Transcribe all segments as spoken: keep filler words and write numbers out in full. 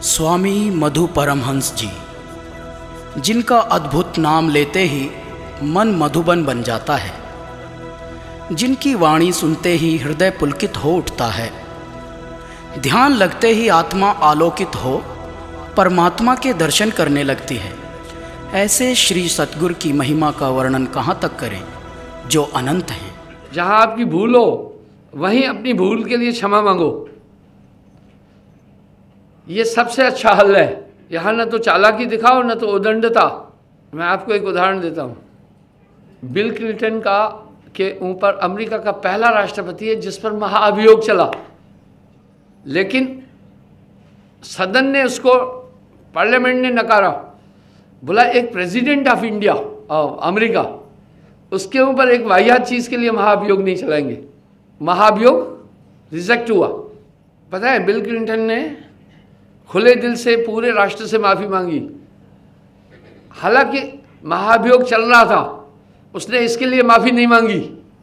स्वामी मधु परमहंस जी, जिनका अद्भुत नाम लेते ही मन मधुबन बन जाता है, जिनकी वाणी सुनते ही हृदय पुलकित हो उठता है, ध्यान लगते ही आत्मा आलोकित हो परमात्मा के दर्शन करने लगती है। ऐसे श्री सतगुरु की महिमा का वर्णन कहाँ तक करें जो अनंत हैं। जहाँ आपकी भूल हो वहीं अपनी भूल के लिए क्षमा मांगो, ये सबसे अच्छा हल है। यहाँ न तो चालाकी दिखाओ न तो उदंडता। मैं आपको एक उदाहरण देता हूँ। बिल क्लिंटन का के ऊपर अमेरिका का पहला राष्ट्रपति है जिस पर महाअभियोग चला, लेकिन सदन ने उसको, पार्लियामेंट ने नकारा। बोला एक प्रेसिडेंट ऑफ इंडिया अमेरिका, उसके ऊपर एक वाहियात चीज़ के लिए महाअभियोग नहीं चलाएंगे। महाअभियोग रिजेक्ट हुआ। पता है, बिल क्लिंटन ने खुले दिल से पूरे राष्ट्र से माफ़ी मांगी। हालांकि महाअभियोग चल रहा था, उसने इसके लिए माफ़ी नहीं मांगी।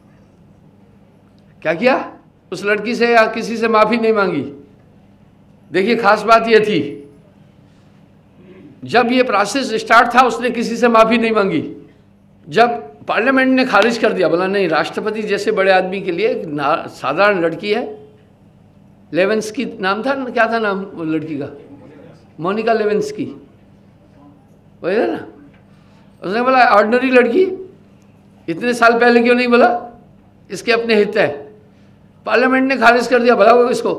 क्या किया? उस लड़की से या किसी से माफ़ी नहीं मांगी। देखिए, खास बात यह थी, जब ये प्रोसेस स्टार्ट था उसने किसी से माफ़ी नहीं मांगी। जब पार्लियामेंट ने खारिज कर दिया, बोला नहीं, राष्ट्रपति जैसे बड़े आदमी के लिए एक साधारण लड़की है, लेवेंस्की नाम था, क्या था नाम वो लड़की का? मोनिका लेवेंस्की, वही है ना। उसने बोला ऑर्डिनरी लड़की, इतने साल पहले क्यों नहीं बोला? इसके अपने हित है। पार्लियामेंट ने खारिज कर दिया, भला वो इसको।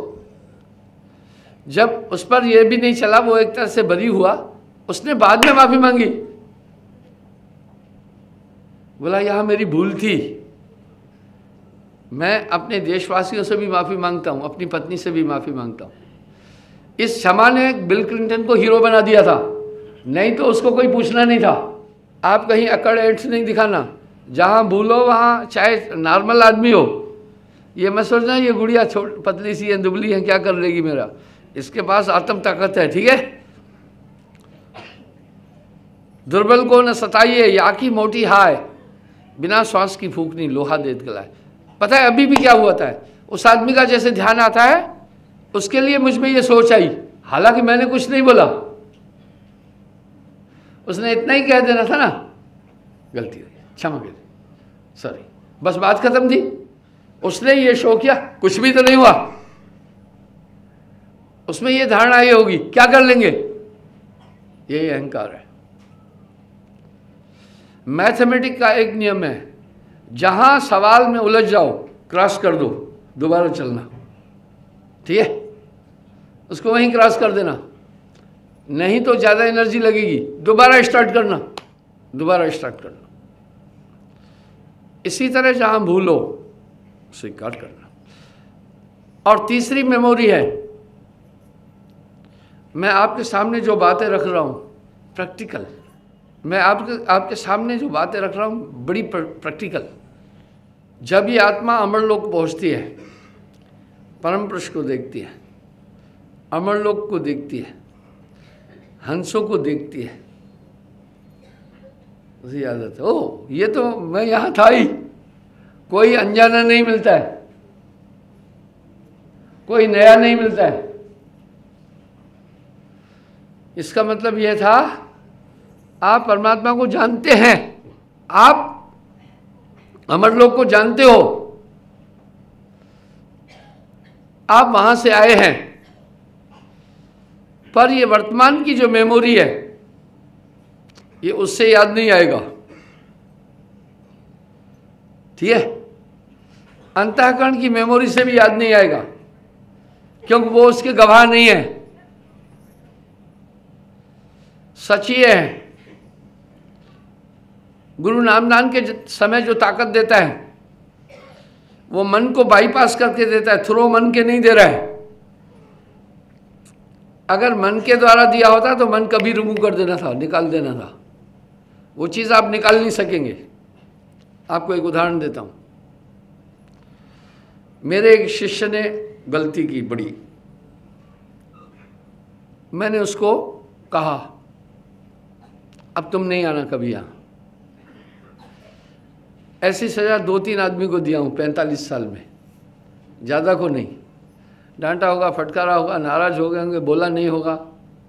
जब उस पर यह भी नहीं चला, वो एक तरह से बरी हुआ, उसने बाद में माफ़ी मांगी। बोला यहाँ मेरी भूल थी, मैं अपने देशवासियों से भी माफ़ी मांगता हूँ, अपनी पत्नी से भी माफ़ी मांगता हूँ। इस क्षमा ने बिल क्लिंटन को हीरो बना दिया था, नहीं तो उसको कोई पूछना नहीं था। आप कहीं अकड़ एड्स नहीं दिखाना, जहाँ भूलो वहाँ, चाहे नॉर्मल आदमी हो। ये मत सोचना ये गुड़िया छोट पतली सी है, दुबली है, क्या कर लेगी मेरा। इसके पास आत्म ताकत है, ठीक है। दुर्बल को न सताइए, या की मोटी हाय, बिना श्वास की फूकनी लोहा देत गलाए। पता है अभी भी क्या हुआ था? उस आदमी का जैसे ध्यान आता है, उसके लिए मुझ में ये सोच आई, हालांकि मैंने कुछ नहीं बोला। उसने इतना ही कह देना था ना, गलती हुई, क्षमा कर, सॉरी, बस बात खत्म थी। उसने ये शो किया, कुछ भी तो नहीं हुआ। उसमें ये धारणा ये होगी, क्या कर लेंगे, यही अहंकार है। मैथमेटिक का एक नियम है, जहां सवाल में उलझ जाओ क्रॉस कर दो, दोबारा चलना, ठीक है। उसको वहीं क्रॉस कर देना, नहीं तो ज़्यादा एनर्जी लगेगी, दोबारा स्टार्ट करना, दोबारा स्टार्ट करना। इसी तरह जहां भूलो स्वीकार करना। और तीसरी मेमोरी है, मैं आपके सामने जो बातें रख रहा हूं प्रैक्टिकल, मैं आपके आपके सामने जो बातें रख रहा हूं बड़ी प्रैक्टिकल। जब ये आत्मा अमरलोक पहुंचती है, परम पुरुष को देखती है, अमरलोक को देखती है, हंसों को देखती है, उसे याद आता है, ओह ये तो मैं यहाँ था ही। कोई अनजाना नहीं मिलता है, कोई नया नहीं मिलता है। इसका मतलब यह था, आप परमात्मा को जानते हैं, आप अमरलोक को जानते हो, आप वहां से आए हैं, पर ये वर्तमान की जो मेमोरी है ये उससे याद नहीं आएगा, ठीक है। अंतःकरण की मेमोरी से भी याद नहीं आएगा, क्योंकि वो उसके गवाह नहीं है। सच ये है, गुरु नामदान के समय जो ताकत देता है वो मन को बाईपास करके देता है, थ्रो मन के नहीं दे रहा है। अगर मन के द्वारा दिया होता तो मन कभी रिमूव कर देना था, निकाल देना था। वो चीज़ आप निकाल नहीं सकेंगे। आपको एक उदाहरण देता हूँ। मेरे एक शिष्य ने गलती की बड़ी, मैंने उसको कहा अब तुम नहीं आना कभी यहाँ। ऐसी सज़ा दो तीन आदमी को दिया हूँ पैंतालीस साल में, ज़्यादा को नहीं। डांटा होगा, फटकारा होगा, नाराज़ हो गए होंगे, बोला नहीं होगा,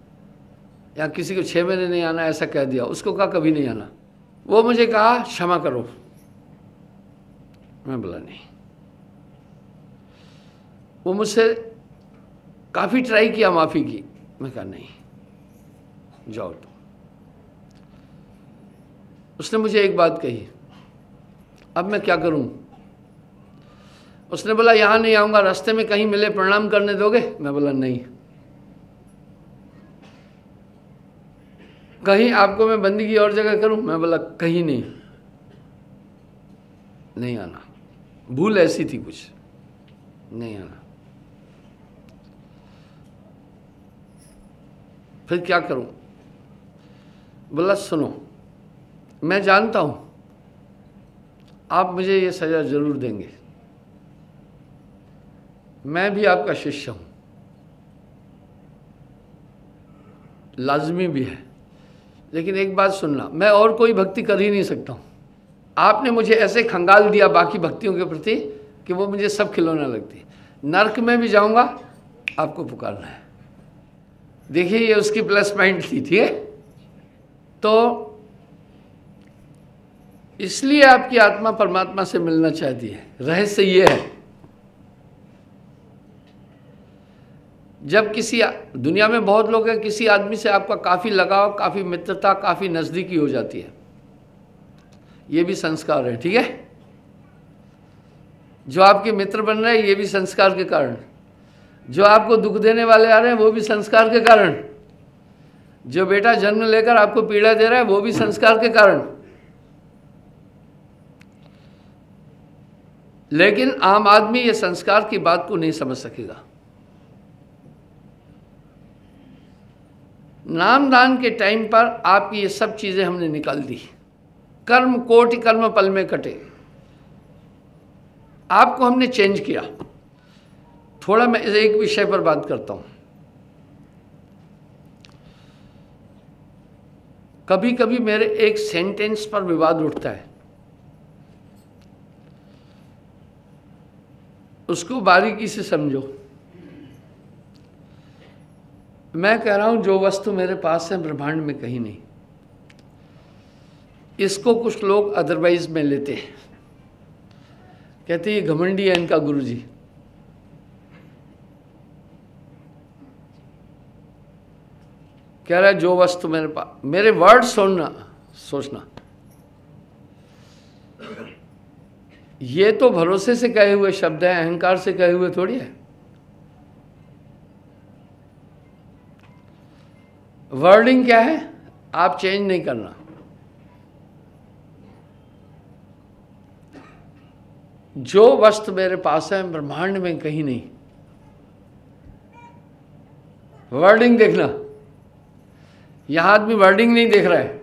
या किसी को छः महीने नहीं आना ऐसा कह दिया, उसको कहा कभी नहीं आना। वो मुझे कहा क्षमा करो, मैं बोला नहीं। वो मुझसे काफ़ी ट्राई किया माफ़ी की, मैं कहा नहीं, जाओ तुम। उसने मुझे एक बात कही, अब मैं क्या करूं? उसने बोला यहाँ नहीं आऊँगा, रास्ते में कहीं मिले प्रणाम करने दोगे? मैं बोला नहीं। कहीं आपको मैं बंदगी और जगह करूं? मैं बोला कहीं नहीं, नहीं आना। भूल ऐसी थी कुछ, नहीं आना। फिर क्या करूं? बोला सुनो, मैं जानता हूं आप मुझे ये सज़ा ज़रूर देंगे, मैं भी आपका शिष्य हूं, लाजमी भी है, लेकिन एक बात सुनना, मैं और कोई भक्ति कर ही नहीं सकता हूं। आपने मुझे ऐसे खंगाल दिया बाकी भक्तियों के प्रति कि वो मुझे सब खिलौना लगती। नर्क में भी जाऊंगा, आपको पुकारना है। देखिए ये उसकी प्लस पॉइंट थी, ठीक है। तो इसलिए आपकी आत्मा परमात्मा से मिलना चाहती है। रहस्य ये है, जब किसी दुनिया में बहुत लोग हैं, किसी आदमी से आपका काफ़ी लगाव, काफ़ी मित्रता, काफ़ी नज़दीकी हो जाती है, ये भी संस्कार है, ठीक है। जो आपके मित्र बन रहे हैं ये भी संस्कार के कारण, जो आपको दुख देने वाले आ रहे हैं वो भी संस्कार के कारण, जो बेटा जन्म लेकर आपको पीड़ा दे रहा है वो भी संस्कार के कारण। लेकिन आम आदमी ये संस्कार की बात को नहीं समझ सकेगा। नामदान के टाइम पर आपकी ये सब चीजें हमने निकाल दी। कर्म कोटि कर्म पल में कटे, आपको हमने चेंज किया। थोड़ा मैं इस एक विषय पर बात करता हूं। कभी कभी मेरे एक सेंटेंस पर विवाद उठता है, उसको बारीकी से समझो। मैं कह रहा हूं जो वस्तु मेरे पास है ब्रह्मांड में कहीं नहीं। इसको कुछ लोग अदरवाइज में लेते हैं, कहते ये घमंडी है इनका गुरुजी। कह रहा है जो वस्तु मेरे पास, मेरे वर्ड सुनना, सोचना, ये तो भरोसे से कहे हुए शब्द है, अहंकार से कहे हुए थोड़ी है। वर्डिंग क्या है, आप चेंज नहीं करना। जो वस्तु मेरे पास है ब्रह्मांड में कहीं नहीं। वर्डिंग देखना, यहां आदमी वर्डिंग नहीं देख रहा है।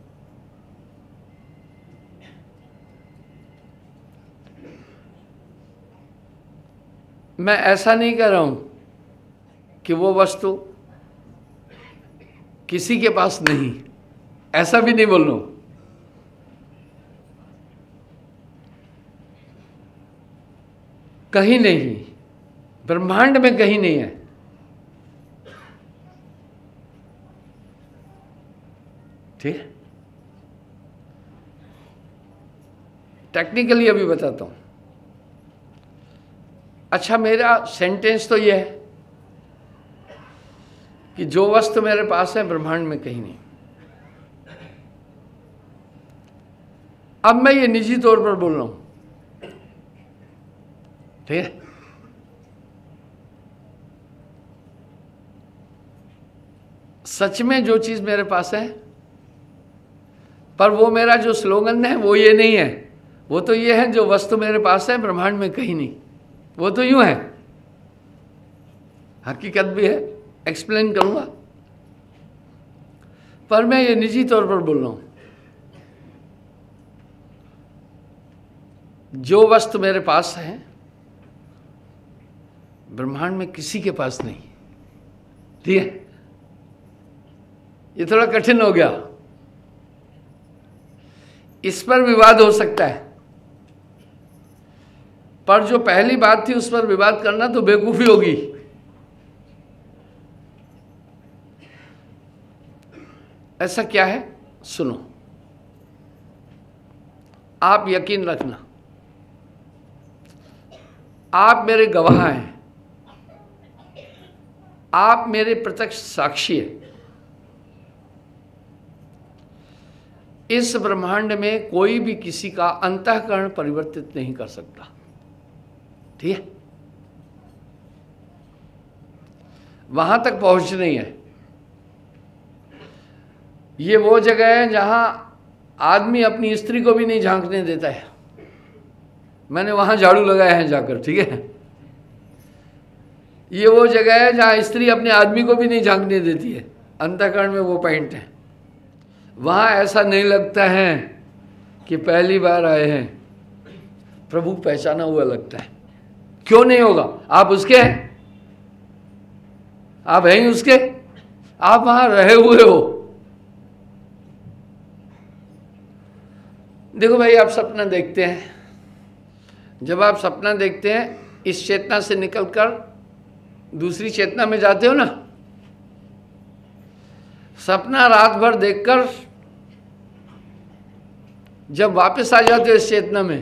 मैं ऐसा नहीं कह रहा हूं कि वो वस्तु किसी के पास नहीं, ऐसा भी नहीं बोल रहा हूं। कहीं नहीं, ब्रह्मांड में कहीं नहीं है। ठीक है, टेक्निकली अभी बताता हूं। अच्छा, मेरा सेंटेंस तो यह है कि जो वस्तु मेरे पास है ब्रह्मांड में कहीं नहीं। अब मैं ये निजी तौर पर बोल रहा हूं, ठीक है। सच में जो चीज मेरे पास है, पर वो मेरा जो स्लोगन है वो ये नहीं है। वो तो ये है जो वस्तु मेरे पास है ब्रह्मांड में कहीं नहीं। वो तो यूं है, हकीकत भी है, एक्सप्लेन करूंगा, पर मैं ये निजी तौर पर बोल रहा हूं। जो वस्तु मेरे पास है ब्रह्मांड में किसी के पास नहीं। ठीक है, ये थोड़ा कठिन हो गया, इस पर विवाद हो सकता है, पर जो पहली बात थी उस पर विवाद करना तो बेवकूफी होगी। ऐसा क्या है? सुनो, आप यकीन रखना, आप मेरे गवाह हैं, आप मेरे प्रत्यक्ष साक्षी हैं। इस ब्रह्मांड में कोई भी किसी का अंतःकरण परिवर्तित नहीं कर सकता, ठीक है? वहां तक पहुंच नहीं है। ये वो जगह है जहां आदमी अपनी स्त्री को भी नहीं झांकने देता है। मैंने वहां झाड़ू लगाया है जाकर, ठीक है? ये वो जगह है जहां स्त्री अपने आदमी को भी नहीं झांकने देती है। अंतःकरण में वो पॉइंट है। वहां ऐसा नहीं लगता है कि पहली बार आए हैं, प्रभु पहचाना हुआ लगता है। क्यों नहीं होगा? आप उसके हैं, आप हैं ही उसके, आप वहां रहे हुए हो। देखो भाई, आप सपना देखते हैं, जब आप सपना देखते हैं, इस चेतना से निकलकर दूसरी चेतना में जाते हो ना, सपना रात भर देखकर जब वापस आ जाते हो इस चेतना में,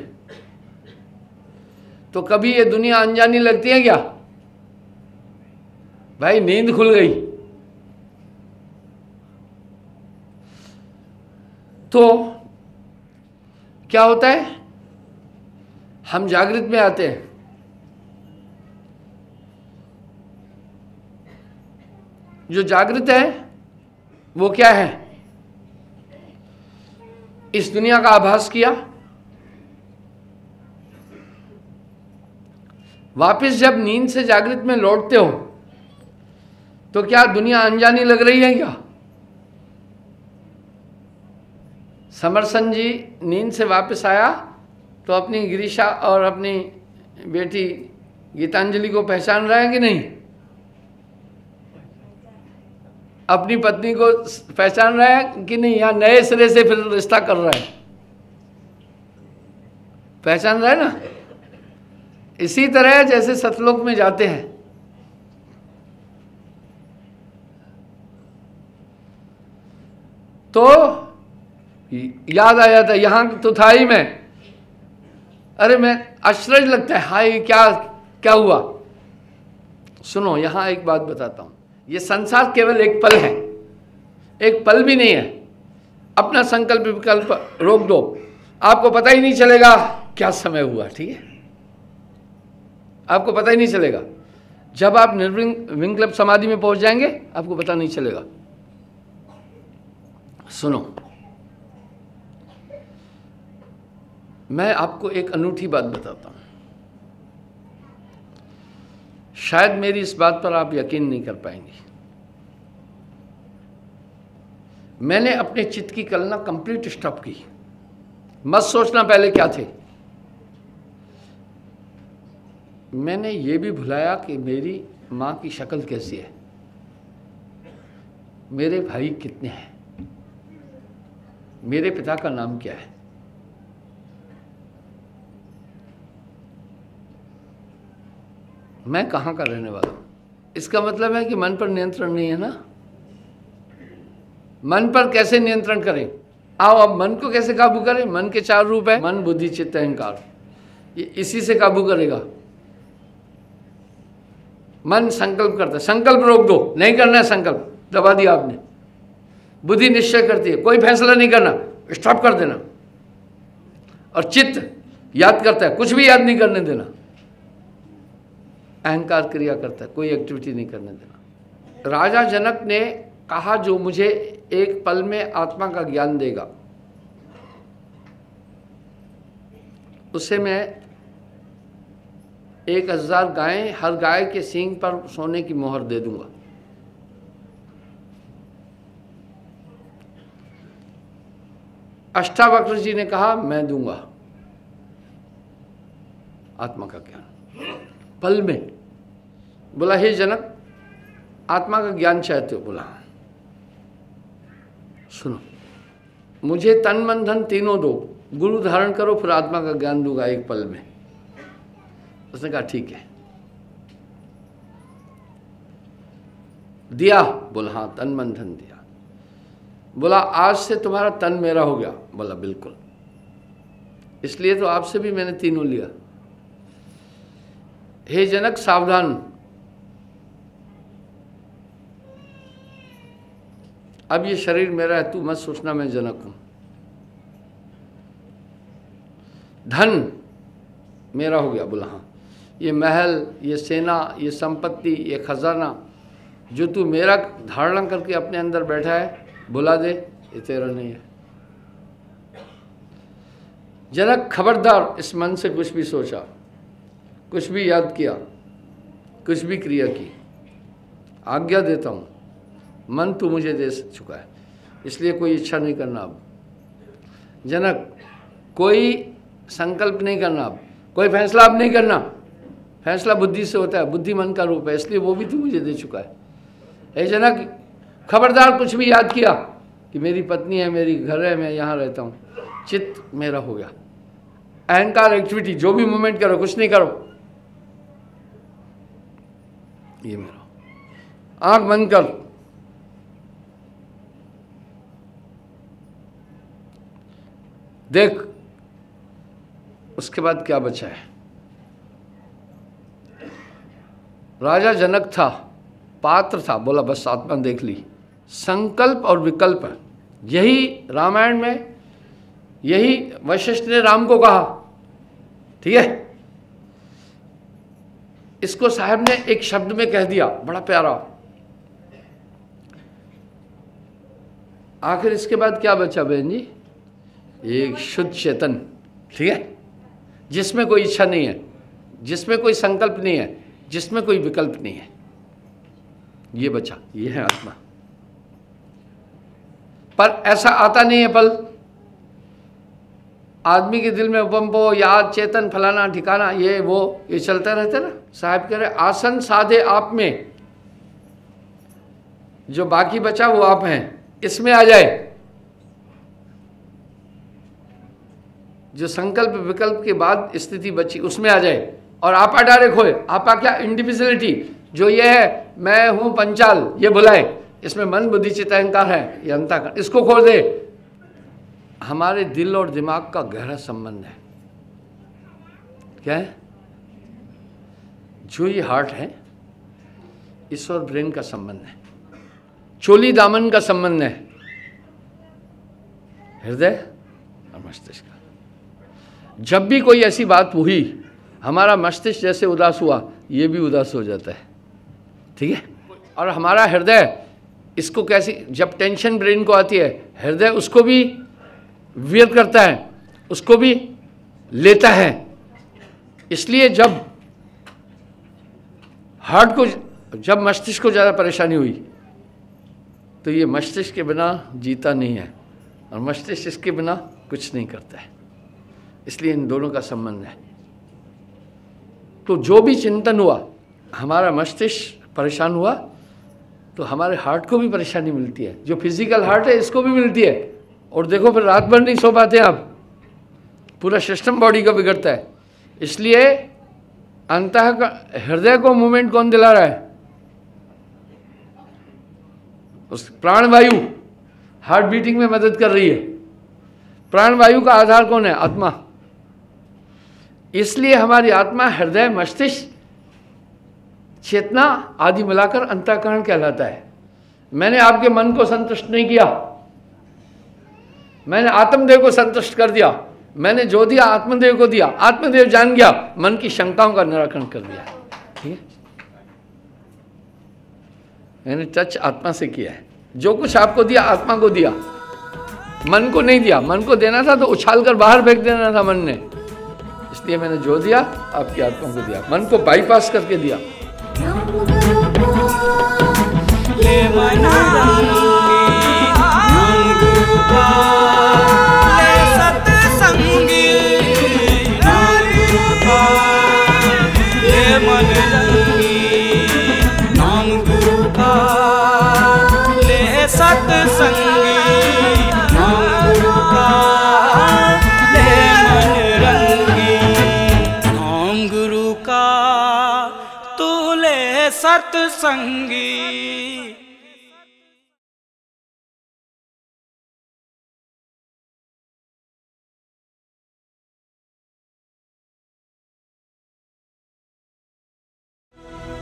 तो कभी ये दुनिया अनजानी लगती है क्या? भाई नींद खुल गई तो क्या होता है? हम जागृत में आते हैं। जो जागृत है वो क्या है? इस दुनिया का आभास किया, वापस जब नींद से जागृत में लौटते हो तो क्या दुनिया अनजानी लग रही है क्या? समरसन जी नींद से वापस आया तो अपनी गिरीशा और अपनी बेटी गीतांजलि को पहचान रहा है कि नहीं? अपनी पत्नी को पहचान रहा है कि नहीं? या नए सिरे से फिर रिश्ता कर रहा है? पहचान रहा है ना? इसी तरह जैसे सतलोक में जाते हैं, तो याद आ जाता है, यहां तो था ही मैं, अरे मैं आश्चर्य लगता है, हाय क्या क्या हुआ। सुनो, यहां एक बात बताता हूं, ये संसार केवल एक पल है, एक पल भी नहीं है। अपना संकल्प विकल्प रोक दो, आपको पता ही नहीं चलेगा क्या समय हुआ, ठीक है? आपको पता ही नहीं चलेगा। जब आप निर्विकल्प समाधि में पहुंच जाएंगे, आपको पता नहीं चलेगा। सुनो, मैं आपको एक अनूठी बात बताता हूं, शायद मेरी इस बात पर आप यकीन नहीं कर पाएंगे। मैंने अपने चित्त की कल्पना कंप्लीट स्टॉप की। मत सोचना पहले क्या थे। मैंने ये भी भुलाया कि मेरी माँ की शक्ल कैसी है, मेरे भाई कितने हैं, मेरे पिता का नाम क्या है। मैं कहाँ का रहने वाला हूँ। इसका मतलब है कि मन पर नियंत्रण नहीं है ना। मन पर कैसे नियंत्रण करें? आओ, अब मन को कैसे काबू करें? मन के चार रूप है, मन, बुद्धि, चित्त, अहंकार। ये इसी से काबू करेगा। मन संकल्प करता है, संकल्प रोक दो, नहीं करना है संकल्प, दबा दिया आपने। बुद्धि निश्चय करती है, कोई फैसला नहीं करना, स्टॉप कर देना। और चित्त याद करता है, कुछ भी याद नहीं करने देना। अहंकार क्रिया करता है, कोई एक्टिविटी नहीं करने देना। राजा जनक ने कहा, जो मुझे एक पल में आत्मा का ज्ञान देगा उसे मैं एक हजार गायें, हर गाय के सींग पर सोने की मोहर दे दूंगा। अष्टावक्र जी ने कहा, मैं दूंगा आत्मा का ज्ञान पल में। बोला, हे जनक, आत्मा का ज्ञान चाहते हो? बोला, सुनो, मुझे तन मन धन तीनों दो, गुरु धारण करो, फिर आत्मा का ज्ञान दूंगा एक पल में। उसने कहा, ठीक है। दिया? बोला, हाँ, तन मन धन दिया। बोला आज से तुम्हारा तन मेरा हो गया। बोला बिल्कुल, इसलिए तो आपसे भी मैंने तीनों लिया। हे जनक सावधान, अब ये शरीर मेरा है, तू मत सोचना मैं जनक हूं। धन मेरा हो गया। बोला हाँ, ये महल, ये सेना, ये संपत्ति, ये खजाना जो तू मेरा धारणा करके अपने अंदर बैठा है, बुला दे, ये तेरा नहीं है। जनक खबरदार, इस मन से कुछ भी सोचा, कुछ भी याद किया, कुछ भी क्रिया की, आज्ञा देता हूँ, मन तू मुझे दे चुका है, इसलिए कोई इच्छा नहीं करना। अब जनक कोई संकल्प नहीं करना, अब कोई फैसला अब नहीं करना। फैसला बुद्धि से होता है, बुद्धि मन का रूप है, इसलिए वो भी तू मुझे दे चुका है। हे जनक खबरदार, कुछ भी याद किया कि मेरी पत्नी है, मेरी घर है, मैं यहाँ रहता हूँ, चित्त मेरा हो गया। अहंकार एक्टिविटी जो भी मूवमेंट करो, कुछ नहीं करो, ये मेरा। आंख बंद कर, देख उसके बाद क्या बचा है। राजा जनक था, पात्र था, बोला बस आत्मा देख ली। संकल्प और विकल्प, यही रामायण में, यही वशिष्ठ ने राम को कहा, ठीक है। इसको साहब ने एक शब्द में कह दिया, बड़ा प्यारा। आखिर इसके बाद क्या बचा बहन जी? एक शुद्ध चेतन, ठीक है, जिसमें कोई इच्छा नहीं है, जिसमें कोई संकल्प नहीं है, जिसमें कोई विकल्प नहीं है, ये बचा, ये है आत्मा। पर ऐसा आता नहीं है पल। आदमी के दिल में उपम्पो, याद, चेतन, फलाना ठिकाना, ये वो, ये चलता रहता ना। साहब कह रहे आसन साधे आप में, जो बाकी बचा वो आप हैं, इसमें आ जाए। जो संकल्प विकल्प के बाद स्थिति बची उसमें आ जाए, और आपा डायरेक्ट होए। आपा क्या? इंडिविजुअलिटी, जो ये है मैं हूं पंचाल, ये भुलाए। इसमें मन बुद्धि चित्त अहंकार है, ये अंतःकरण, इसको खोल दे। हमारे दिल और दिमाग का गहरा संबंध है। क्या है? जो ये हार्ट है, इस और ब्रेन का संबंध है, चोली दामन का संबंध है, हृदय और मस्तिष्क का। जब भी कोई ऐसी बात हुई, हमारा मस्तिष्क जैसे उदास हुआ, ये भी उदास हो जाता है, ठीक है। और हमारा हृदय इसको कैसी, जब टेंशन ब्रेन को आती है, हृदय उसको भी वियर करता है, उसको भी लेता है। इसलिए जब हार्ट को, जब मस्तिष्क को ज़्यादा परेशानी हुई, तो ये मस्तिष्क के बिना जीता नहीं है, और मस्तिष्क इसके बिना कुछ नहीं करता है। इसलिए इन दोनों का संबंध है। तो जो भी चिंतन हुआ, हमारा मस्तिष्क परेशान हुआ, तो हमारे हार्ट को भी परेशानी मिलती है। जो फिजिकल हार्ट है, इसको भी मिलती है। और देखो फिर रात भर नहीं सो पाते आप, पूरा सिस्टम बॉडी का बिगड़ता है। इसलिए अंतः का हृदय को मूवमेंट कौन दिला रहा है? उस प्राणवायु हार्ट बीटिंग में मदद कर रही है। प्राणवायु का आधार कौन है? आत्मा। इसलिए हमारी आत्मा, हृदय, मस्तिष्क, चेतना आदि मिलाकर अंतःकरण कहलाता है। मैंने आपके मन को संतुष्ट नहीं किया, मैंने आत्मदेव को संतुष्ट कर दिया, मैंने जो दिया आत्मदेव को दिया, आत्मदेव जान गया, मन की शंकाओं का निराकरण कर दिया, ठीक है। मैंने टच आत्मा से किया है। जो कुछ आपको दिया, आत्मा को दिया, मन को नहीं दिया। मन को देना था तो उछाल कर बाहर फेंक देना था मन ने। इसलिए मैंने जो दिया आपकी आत्मा को दिया, मन को बाईपास करके दिया। सत्संगी।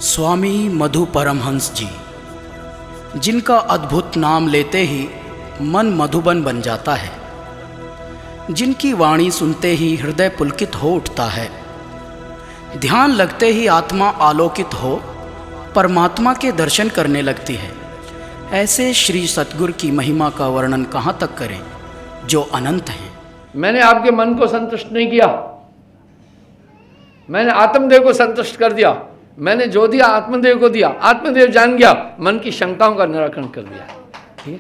स्वामी मधु परमहंस जी, जिनका अद्भुत नाम लेते ही मन मधुबन बन जाता है, जिनकी वाणी सुनते ही हृदय पुलकित हो उठता है, ध्यान लगते ही आत्मा आलोकित हो परमात्मा के दर्शन करने लगती है। ऐसे श्री सतगुरु की महिमा का वर्णन कहाँ तक करें जो अनंत हैं। मैंने आपके मन को संतुष्ट नहीं किया, मैंने आत्मदेव को संतुष्ट कर दिया। मैंने जो दिया आत्मदेव को दिया, आत्मदेव जान गया, मन की शंकाओं का निराकरण कर दिया। ठीक है,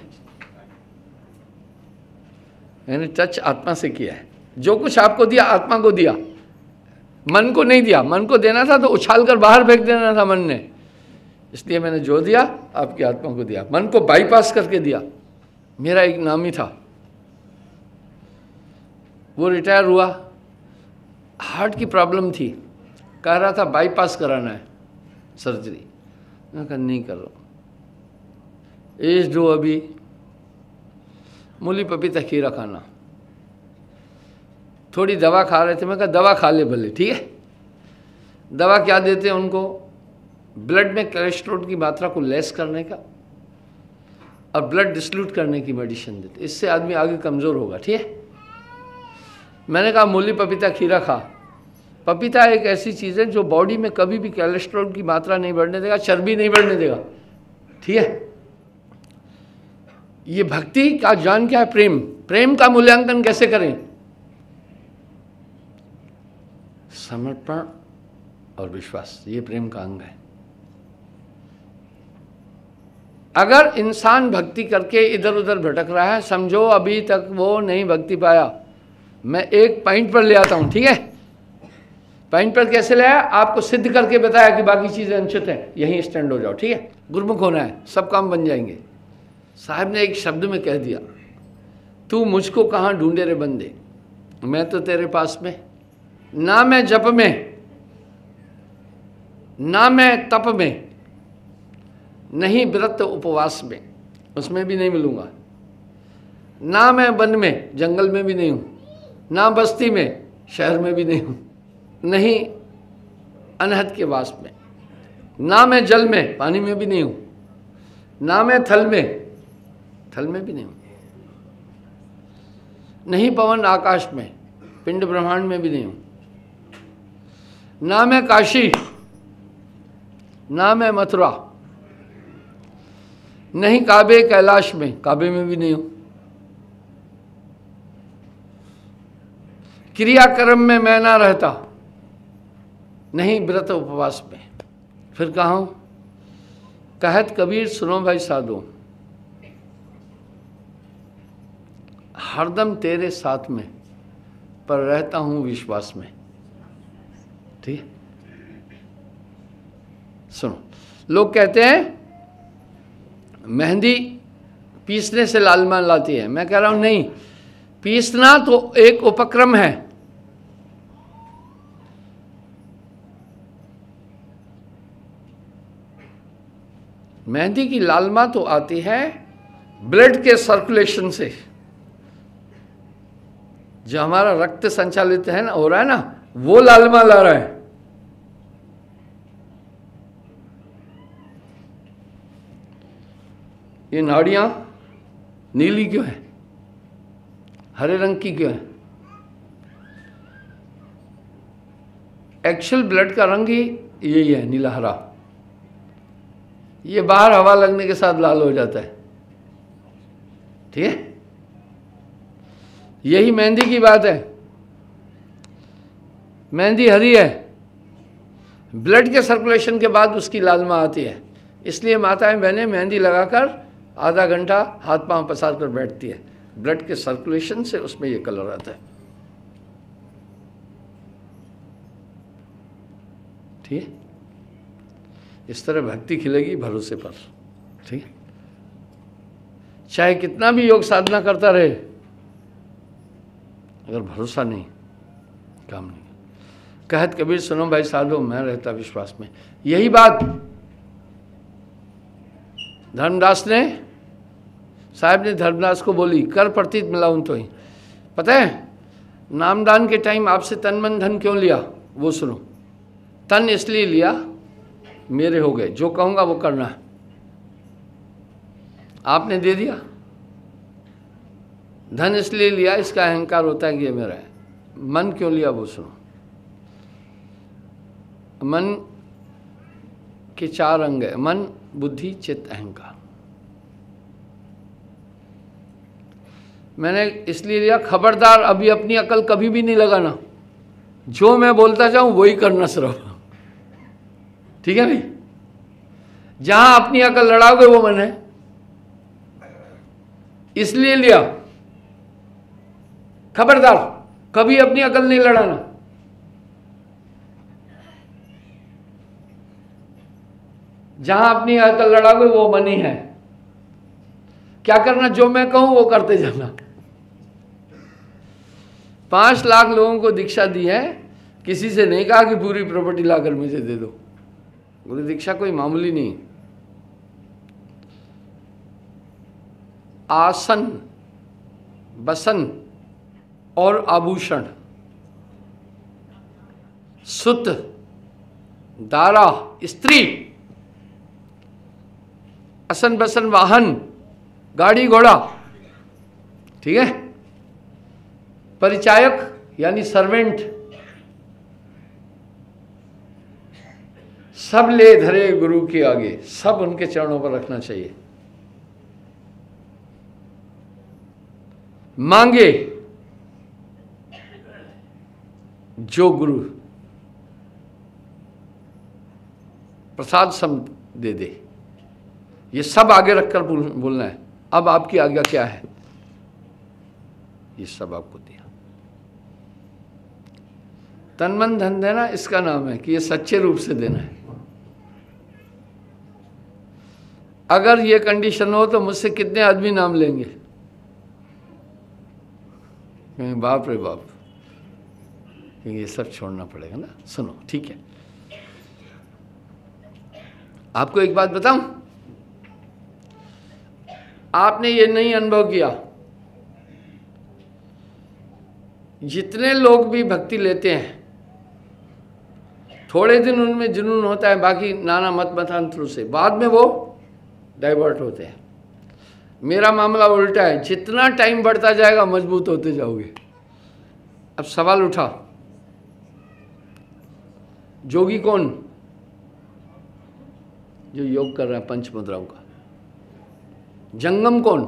मैंने टच आत्मा से किया है। जो कुछ आपको दिया आत्मा को दिया, मन को नहीं दिया। मन को देना था तो उछाल कर बाहर फेंक देना था मन ने, इसलिए मैंने जो दिया आपकी आत्मा को दिया, मन को बाईपास करके दिया। मेरा एक नामी था, वो रिटायर हुआ, हार्ट की प्रॉब्लम थी, कह रहा था बाईपास कराना है सर्जरी। मैं कहा नहीं कर रहा, एज दो अभी, मूली पपीता खीरा खाना, थोड़ी दवा खा रहे थे। मैं कहा दवा खा ले भले, ठीक है। दवा क्या देते हैं उनको? ब्लड में कोलेस्ट्रॉल की मात्रा को लेस करने का और ब्लड डिसल्यूट करने की मेडिसिन देते, इससे आदमी आगे कमज़ोर होगा। ठीक है, मैंने कहा मूली पपीता खीरा खा। पपीता एक ऐसी चीज़ है जो बॉडी में कभी भी कोलेस्ट्रॉल की मात्रा नहीं बढ़ने देगा, चर्बी नहीं बढ़ने देगा। ठीक है, ये भक्ति का ज्ञान क्या है? प्रेम। प्रेम का मूल्यांकन कैसे करें? समर्पण और विश्वास, ये प्रेम का अंग है। अगर इंसान भक्ति करके इधर उधर भटक रहा है, समझो अभी तक वो नहीं भक्ति पाया। मैं एक पॉइंट पर ले आता हूं, ठीक है। पॉइंट पर कैसे ले आया? आपको सिद्ध करके बताया कि बाकी चीजें अनुचित हैं, यहीं स्टैंड हो जाओ। ठीक है, गुरुमुख होना है, सब काम बन जाएंगे। साहब ने एक शब्द में कह दिया, तू मुझको कहाँ ढूंढे रे बंदे, मैं तो तेरे पास में। ना मैं जप में, ना मैं तप में, नहीं व्रत उपवास में, उसमें भी नहीं मिलूंगा। ना मैं वन में, जंगल में भी नहीं हूँ, ना बस्ती में, शहर में भी नहीं हूँ, नहीं अनहद के वास में, ना मैं जल में, पानी में भी नहीं हूँ, ना मैं थल में, थल में भी नहीं हूँ, नहीं पवन आकाश में, पिंड ब्रह्मांड में भी नहीं हूँ, ना मैं काशी, ना मैं मथुरा, नहीं काबे कैलाश में, काबे में भी नहीं हूँ, क्रियाक्रम में मैं ना रहता, नहीं व्रत उपवास में। फिर कहाँ हूँ? कहत कबीर सुनो भाई साधो, हरदम तेरे साथ में, पर रहता हूँ विश्वास में। ठीक है, सुनो। लोग कहते हैं मेहंदी पीसने से लालिमा लाती है, मैं कह रहा हूं नहीं, पीसना तो एक उपक्रम है। मेहंदी की लालिमा तो आती है ब्लड के सर्कुलेशन से, जो हमारा रक्त संचालित है ना, हो रहा है ना, वो लालिमा ला रहा है। ये नाड़ियां नीली क्यों है, हरे रंग की क्यों है? एक्चुअल ब्लड का रंग ही यही है, नीला हरा। ये बाहर हवा लगने के साथ लाल हो जाता है। ठीक है, यही मेहंदी की बात है। मेहंदी हरी है, ब्लड के सर्कुलेशन के बाद उसकी लालिमा आती है। इसलिए माताएं बहनें मेहंदी लगाकर आधा घंटा हाथ पांव पसार कर बैठती है, ब्लड के सर्कुलेशन से उसमें ये कलर आता है। ठीक है, इस तरह भक्ति खिलेगी भरोसे पर। ठीक है, चाहे कितना भी योग साधना करता रहे, अगर भरोसा नहीं, काम नहीं। कहत कबीर सुनो भाई साधो, मैं रहता विश्वास में। यही बात धर्मदास ने, साहब ने धर्मदास को बोली, कर प्रतीत मिलाऊं तो ही। पता है नामदान के टाइम आपसे तन मन धन क्यों लिया? वो सुनो। तन इसलिए लिया मेरे हो गए, जो कहूँगा वो करना है। आपने दे दिया, धन इसलिए लिया, इसका अहंकार होता है कि ये मेरा है। मन क्यों लिया वो सुनो। मन के चार अंग है, मन, बुद्धि, चित्त, अहंकार। मैंने इसलिए लिया, खबरदार अभी अपनी अकल कभी भी नहीं लगाना, जो मैं बोलता जाऊं वही करना सिर्फ, ठीक है भाई। जहां अपनी अकल लड़ाओगे वो मन है, इसलिए लिया, खबरदार कभी अपनी अकल नहीं लड़ाना। जहां अपनी अकल लड़ाओगे वो मन ही है। क्या करना, जो मैं कहूं वो करते जाना। पांच लाख लोगों को दीक्षा दी है, किसी से नहीं कहा कि पूरी प्रॉपर्टी लाकर मुझे दे दो। गुरु दीक्षा कोई मामूली नहीं। आसन, बसन और आभूषण, सुत, दारा, स्त्री, असन बसन वाहन, गाड़ी घोड़ा, ठीक है, परिचायक यानी सर्वेंट, सब ले धरे गुरु के आगे, सब उनके चरणों पर रखना चाहिए। मांगे जो गुरु प्रसाद सम दे दे, ये सब आगे रखकर बोलना है। अब आपकी आज्ञा क्या है, ये सब आपको दिया। तन मन धन देना इसका नाम है कि ये सच्चे रूप से देना है। अगर ये कंडीशन हो तो मुझसे कितने आदमी नाम लेंगे, बाप रे बाप, ये सब छोड़ना पड़ेगा ना। सुनो, ठीक है, आपको एक बात बताऊं, आपने ये नहीं अनुभव किया, जितने लोग भी भक्ति लेते हैं थोड़े दिन उनमें जुनून होता है, बाकी नाना मत मतांतरों से बाद में वो डाइवर्ट होते हैं। मेरा मामला उल्टा है, जितना टाइम बढ़ता जाएगा मजबूत होते जाओगे। अब सवाल उठा, जोगी कौन? जो योग कर रहा है पंच मुद्राओं का। जंगम कौन?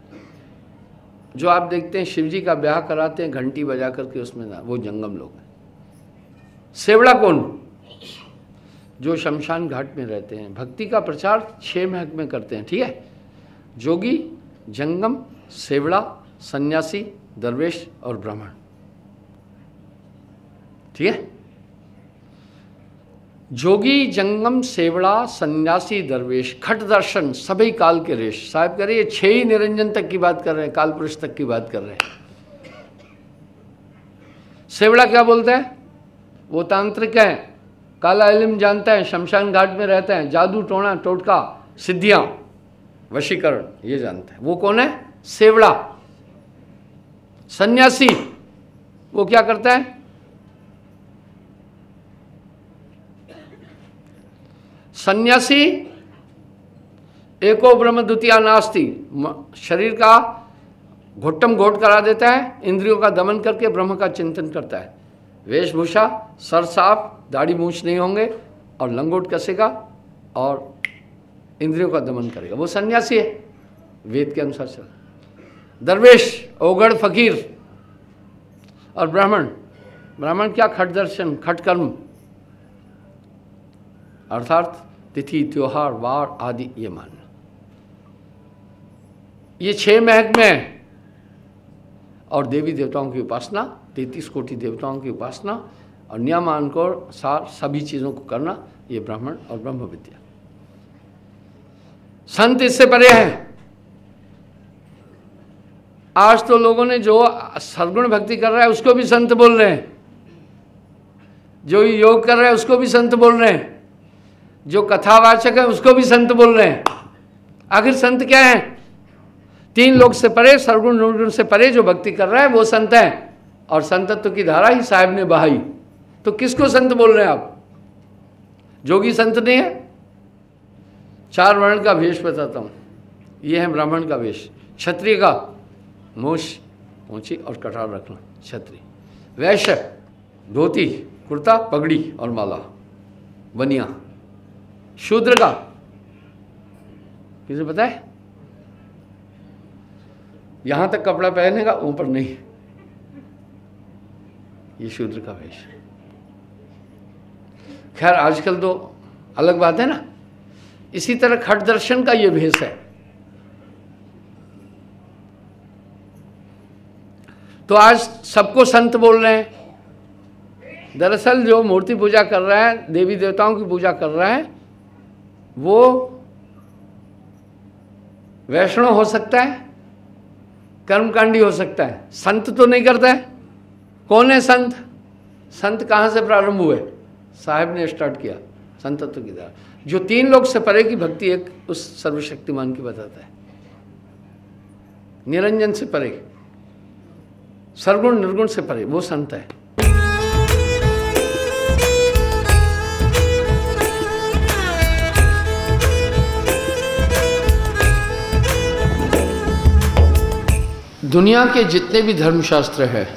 जो आप देखते हैं शिव जी का ब्याह कराते हैं घंटी बजा करके उसमें ना, वो जंगम लोग हैं। सेवड़ा कौन? जो शमशान घाट में रहते हैं, भक्ति का प्रचार छह महक में करते हैं, ठीक है। जोगी, जंगम, सेवड़ा, सन्यासी, दरवेश और ब्राह्मण, ठीक है। जोगी, जंगम, सेवड़ा, सन्यासी, दरवेश, खट दर्शन, सभी काल के रेश। साहब कह रहे ये छह ही निरंजन तक की बात कर रहे हैं, काल पुरुष तक की बात कर रहे हैं। सेवड़ा क्या बोलता है? वो तांत्रिक है, काला इल्म जानता है, शमशान घाट में रहता है, जादू टोना टोटका सिद्धियां वशीकरण ये जानता है। वो कौन है? सेवड़ा। सन्यासी वो क्या करता है? सन्यासी एको ब्रह्म द्वितीया नास्ति, शरीर का घोटम घोट करा देता है, इंद्रियों का दमन करके ब्रह्म का चिंतन करता है। वेशभूषा, सर साफ, दाढ़ी मूछ नहीं होंगे और लंगोट कसेगा और इंद्रियों का दमन करेगा, वो सन्यासी है, वेद के अनुसार चला। दरवेश, ओगड़ फकीर। और ब्राह्मण, ब्राह्मण क्या? खट दर्शन, खट कर्म, अर्थात तिथि त्योहार वार आदि ये मानना। ये छह महक में है। और देवी देवताओं की उपासना, तैतीस कोटि देवताओं की उपासना और नियमान को सार सभी चीज़ों को करना, ये ब्राह्मण और ब्रह्म विद्या। संत इससे परे हैं। आज तो लोगों ने जो सरगुण भक्ति कर रहा है उसको भी संत बोल रहे हैं, जो योग कर रहा है उसको भी संत बोल रहे हैं, जो कथावाचक है उसको भी संत बोल रहे हैं। आखिर संत क्या है? तीन लोग से परे, सरगुण निर्गुण से परे जो भक्ति कर रहा है वो संत है। और संतत्व की धारा ही साहिब ने बहाई, तो किसको संत बोल रहे हैं आप? जोगी संत नहीं है? चार वर्ण का भेष बताता हूँ। ये है ब्राह्मण का वेश। क्षत्रिय का मूछ ऊंची और कटार रखना क्षत्रिय। वैश्य धोती कुर्ता पगड़ी और माला बनिया। शूद्र का किसे पता है? यहां तक कपड़ा पहनेगा ऊपर नहीं, ये शूद्र का वेश। खैर आजकल तो अलग बात है ना। इसी तरह खट दर्शन का ये भेष है। तो आज सबको संत बोल रहे हैं। दरअसल जो मूर्ति पूजा कर रहा है, देवी देवताओं की पूजा कर रहा है, वो वैष्णव हो सकता है, कर्मकांडी हो सकता है, संत तो नहीं करता है। कौन है संत? संत कहाँ से प्रारंभ हुए? साहिब ने स्टार्ट किया संतत्व की तरह। जो तीन लोग से परे की भक्ति एक उस सर्वशक्तिमान की बताता है, निरंजन से परे, सर्वगुण निर्गुण से परे, वो संत है। दुनिया के जितने भी धर्मशास्त्र हैं,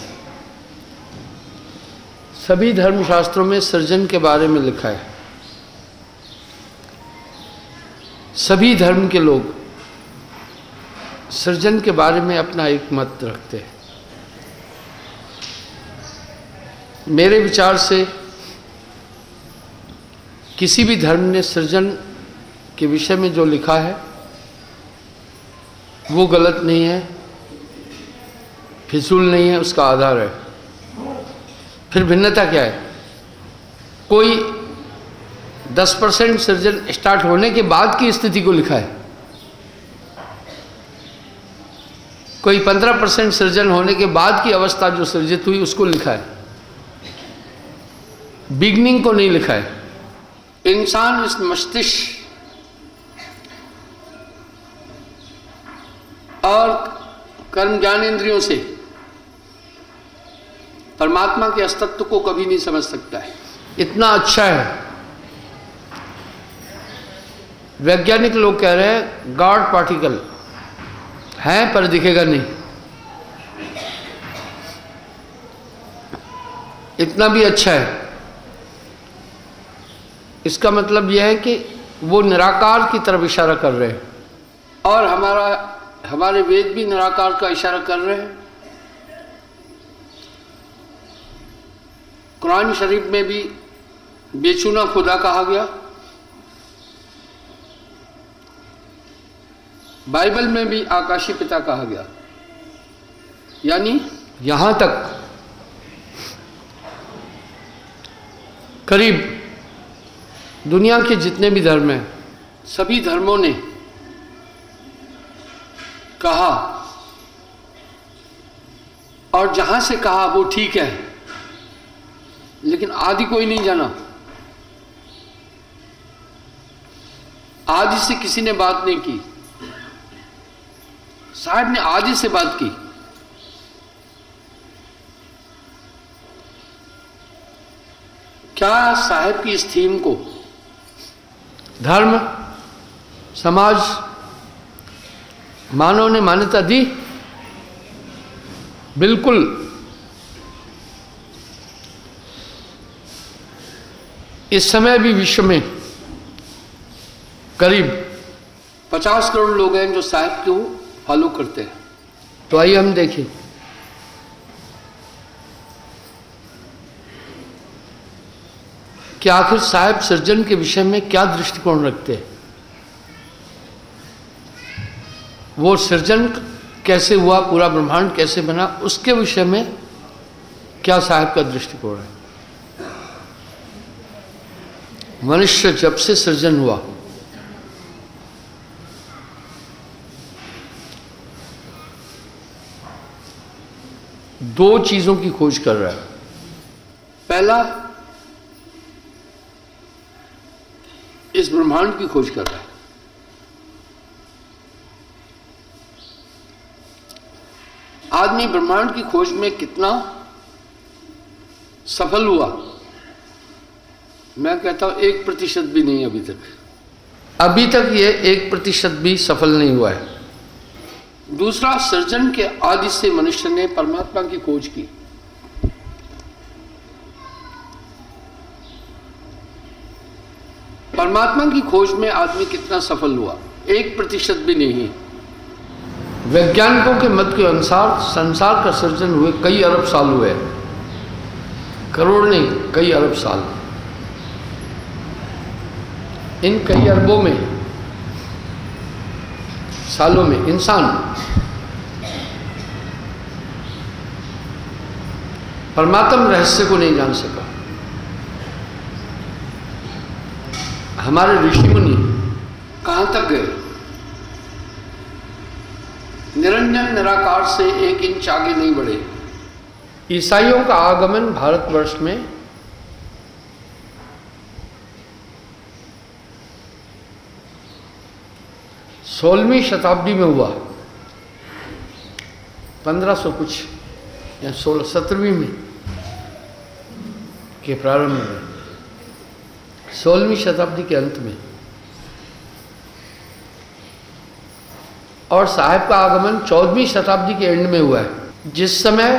सभी धर्मशास्त्रों में सृजन के बारे में लिखा है। सभी धर्म के लोग सृजन के बारे में अपना एक मत रखते हैं। मेरे विचार से किसी भी धर्म ने सृजन के विषय में जो लिखा है वो गलत नहीं है, फिजूल नहीं है, उसका आधार है। फिर भिन्नता क्या है? कोई दस परसेंट सृजन स्टार्ट होने के बाद की स्थिति को लिखा है, कोई पंद्रह परसेंट सृजन होने के बाद की अवस्था जो सृजित हुई उसको लिखा है, बिगनिंग को नहीं लिखा है। इंसान इस मस्तिष्क और कर्म ज्ञान इंद्रियों से परमात्मा के अस्तित्व को कभी नहीं समझ सकता है। इतना अच्छा है, वैज्ञानिक लोग कह रहे हैं गॉड पार्टिकल है पर दिखेगा नहीं। इतना भी अच्छा है। इसका मतलब यह है कि वो निराकार की तरफ इशारा कर रहे हैं, और हमारा हमारे वेद भी निराकार का इशारा कर रहे हैं। कुरान शरीफ में भी बेचुना खुदा कहा गया, बाइबल में भी आकाशी पिता कहा गया। यानी यहां तक करीब दुनिया के जितने भी धर्म हैं, सभी धर्मों ने कहा, और जहां से कहा वो ठीक है, लेकिन आदि कोई नहीं जाना। आदि से किसी ने बात नहीं की। साहब ने आदि से बात की। क्या साहब की इस थीम को धर्म, समाज, मानव ने मान्यता दी? बिल्कुल। इस समय भी विश्व में करीब पचास करोड़ लोग हैं जो साहिब को फॉलो करते हैं। तो आइए हम देखें कि आखिर साहिब सृजन के विषय में क्या दृष्टिकोण रखते हैं। वो सृजन कैसे हुआ, पूरा ब्रह्मांड कैसे बना, उसके विषय में क्या साहिब का दृष्टिकोण है। मनुष्य जब से सृजन हुआ, दो चीजों की खोज कर रहा है। पहला, इस ब्रह्मांड की खोज कर रहा है। आदमी ब्रह्मांड की खोज में कितना सफल हुआ, मैं कहता हूं एक प्रतिशत भी नहीं अभी तक। अभी तक ये एक प्रतिशत भी सफल नहीं हुआ है। दूसरा, सृजन के आदि से मनुष्य ने परमात्मा की खोज की। परमात्मा की खोज में आदमी कितना सफल हुआ? एक प्रतिशत भी नहीं। वैज्ञानिकों के मत के अनुसार संसार का सृजन हुए कई अरब साल हुए, करोड़ नहीं, कई अरब साल। इन कई अरबों में सालों में इंसान परमात्म रहस्य को नहीं जान सका। हमारे ऋषि मुनि कहां तक गए? निरंजन निराकार से एक इंच आगे नहीं बढ़े। ईसाइयों का आगमन भारतवर्ष में सोलहवीं शताब्दी में हुआ, पंद्रह सौ कुछ या सोलह सत्रहवीं में के प्रारंभ में, सोलहवीं शताब्दी के अंत में। और साहिब का आगमन चौदहवीं शताब्दी के एंड में हुआ है। जिस समय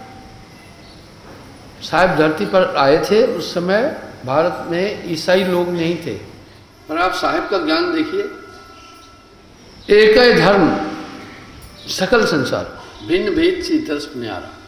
साहिब धरती पर आए थे उस समय भारत में ईसाई लोग नहीं थे। पर आप साहिब का ज्ञान देखिए, एक ही धर्म सकल संसार, भिन्न भेद से दर्श में आ रहा।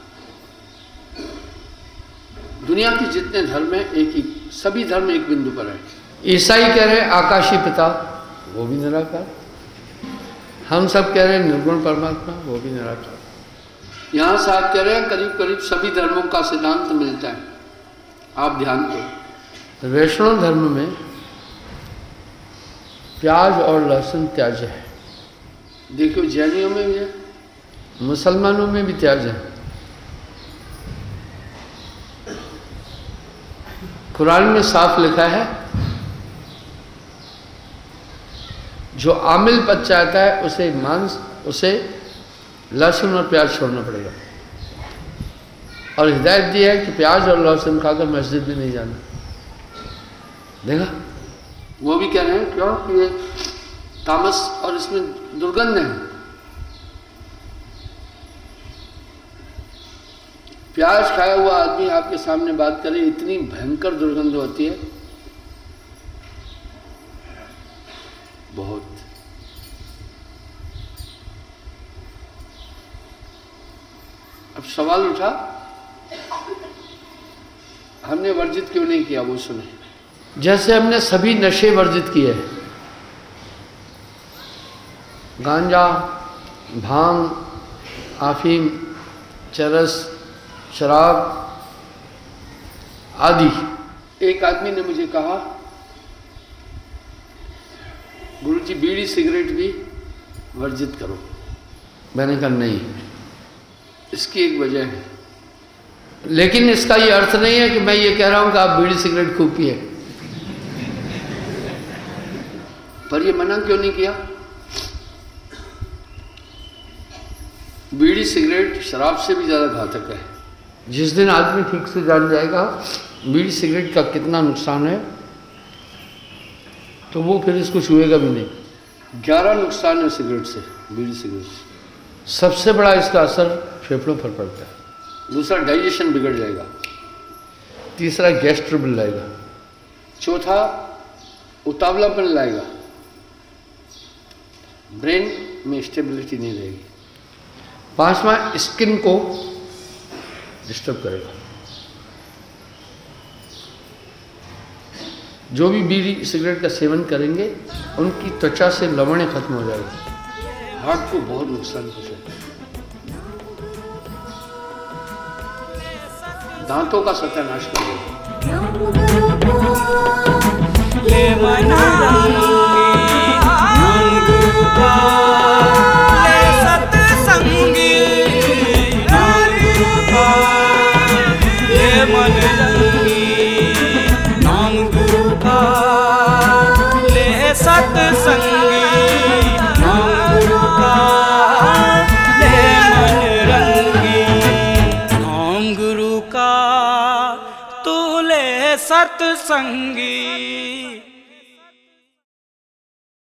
दुनिया के जितने धर्म हैं एक ही, सभी धर्म एक बिंदु पर है। ईसाई कह रहे हैं आकाशीय पिता, वो भी निराकार। हम सब कह रहे हैं निर्गुण परमात्मा, वो भी निराकार। यहाँ साहब कह रहे हैं करीब करीब सभी धर्मों का सिद्धांत मिलता है। आप ध्यान दो, वैष्णव धर्म में प्याज और लहसुन त्याज्य है। देखो जैनियों में भी है, मुसलमानों में भी त्याज्य है। कुरान में साफ लिखा है जो आमिल पच चाहता है उसे मांस, उसे लहसुन और प्याज छोड़ना पड़ेगा। और हिदायत दी है कि प्याज और लहसुन खाकर मस्जिद भी नहीं जाना। देखा, वो भी कह रहे हैं क्यों कि ये तामस और इसमें दुर्गंध है। प्याज खाया हुआ आदमी आपके सामने बात करे, इतनी भयंकर दुर्गंध होती है, बहुत। अब सवाल उठा, हमने वर्जित क्यों नहीं किया? वो सुने। जैसे हमने सभी नशे वर्जित किए, गांजा, भांग, अफीम, चरस, शराब आदि। एक आदमी ने मुझे कहा, गुरुजी बीड़ी सिगरेट भी वर्जित करो। मैंने कहा नहीं, इसकी एक वजह है, लेकिन इसका ये अर्थ नहीं है कि मैं ये कह रहा हूं कि आप बीड़ी सिगरेट खूब पिए। पर ये मना क्यों नहीं किया? बीड़ी सिगरेट शराब से भी ज़्यादा घातक है। जिस दिन आदमी ठीक से जान जाएगा बीड़ी सिगरेट का कितना नुकसान है, तो वो फिर इसको छुएगा भी नहीं। ग्यारह नुकसान है सिगरेट से, बीड़ी सिगरेट से। सबसे बड़ा इसका असर फेफड़ों पर पड़ता है। दूसरा, डाइजेशन बिगड़ जाएगा। तीसरा, गैस ट्रबल लाएगा। चौथा, उतावलापन लाएगा। ब्रेन में स्टेबिलिटी नहीं रहेगी। पांचवा, स्किन को डिस्टर्ब करेगा। जो भी बीड़ी सिगरेट का सेवन करेंगे उनकी त्वचा से लवणें खत्म हो जाएगी। हार्ट को बहुत नुकसान पहुंचेगा। दांतों का सत्यानाश करेगा। सत्संगी।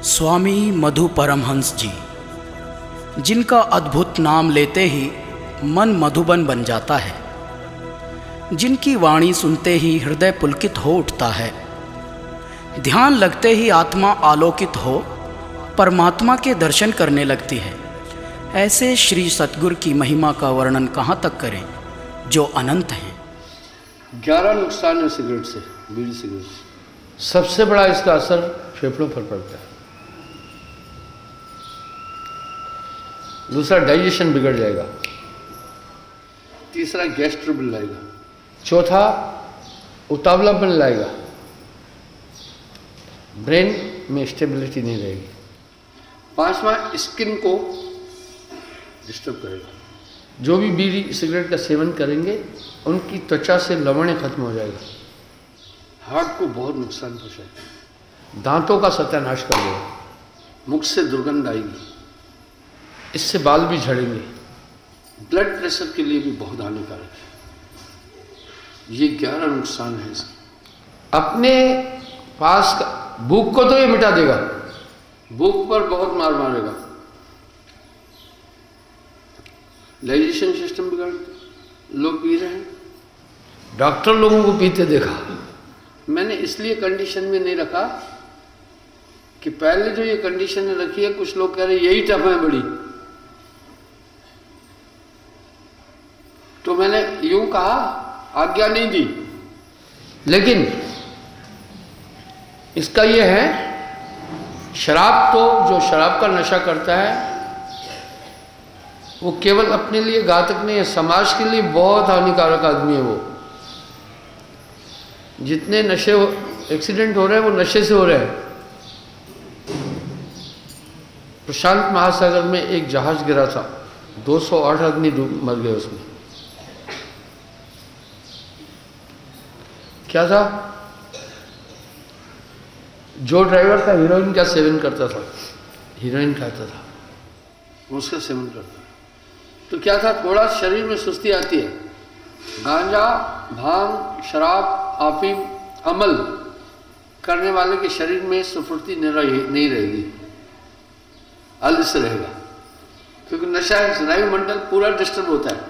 स्वामी मधु परमहंस जी, जिनका अद्भुत नाम लेते ही मन मधुबन बन जाता है, जिनकी वाणी सुनते ही हृदय पुलकित हो उठता है, ध्यान लगते ही आत्मा आलोकित हो परमात्मा के दर्शन करने लगती है। ऐसे श्री सतगुरु की महिमा का वर्णन कहाँ तक करें जो अनंत हैं। ग्यारह नुकसान है सिगरेट से, बीड़ी सिगरेट से। सबसे बड़ा इसका असर फेफड़ों पर पड़ता है। दूसरा, डाइजेशन बिगड़ जाएगा। तीसरा, गैस ट्रबल लाएगा। चौथा, उतावलापन लाएगा। ब्रेन में स्टेबिलिटी नहीं रहेगी। पांचवा, स्किन को डिस्टर्ब करेगा। जो भी बीड़ी सिगरेट का सेवन करेंगे उनकी त्वचा से लवण खत्म हो जाएगा। हार्ट को बहुत नुकसान पहुंचाएगा। दांतों का सत्यानाश कर देगा। मुख से दुर्गंध आएगी। इससे बाल भी झड़ेंगे। ब्लड प्रेशर के लिए भी बहुत हानिकारक है। ये ग्यारह नुकसान है इसके। अपने पास का भूख को तो ये मिटा देगा, भूख पर बहुत मार मारेगा। डाइजेशन सिस्टम बिगड़, लोग पी रहे हैं। डॉक्टर लोगों को पीते देखा। मैंने इसलिए कंडीशन में नहीं रखा कि पहले जो ये कंडीशन रखी है, कुछ लोग कह रहे यही टफ है बड़ी, तो मैंने यूं कहा, आज्ञा नहीं दी। लेकिन इसका ये है, शराब तो जो शराब का नशा करता है वो केवल अपने लिए घातक नहीं है, समाज के लिए बहुत हानिकारक आदमी है वो। जितने नशे एक्सीडेंट हो रहे हैं वो नशे से हो रहे हैं। प्रशांत महासागर में एक जहाज गिरा था, दो सौ आठ आदमी डूब मर गए उसमें। क्या था? जो ड्राइवर था हीरोइन का सेवन करता था, हीरोइन खाता था, उसका सेवन करता था। तो क्या था, थोड़ा शरीर में सुस्ती आती है। गांजा, भांग, शराब, अफीम, अमल करने वाले के शरीर में सुफुर्ती नहीं रहेगी, अलस रहेगा, क्योंकि नशा स्नायु मंडल पूरा डिस्टर्ब होता है।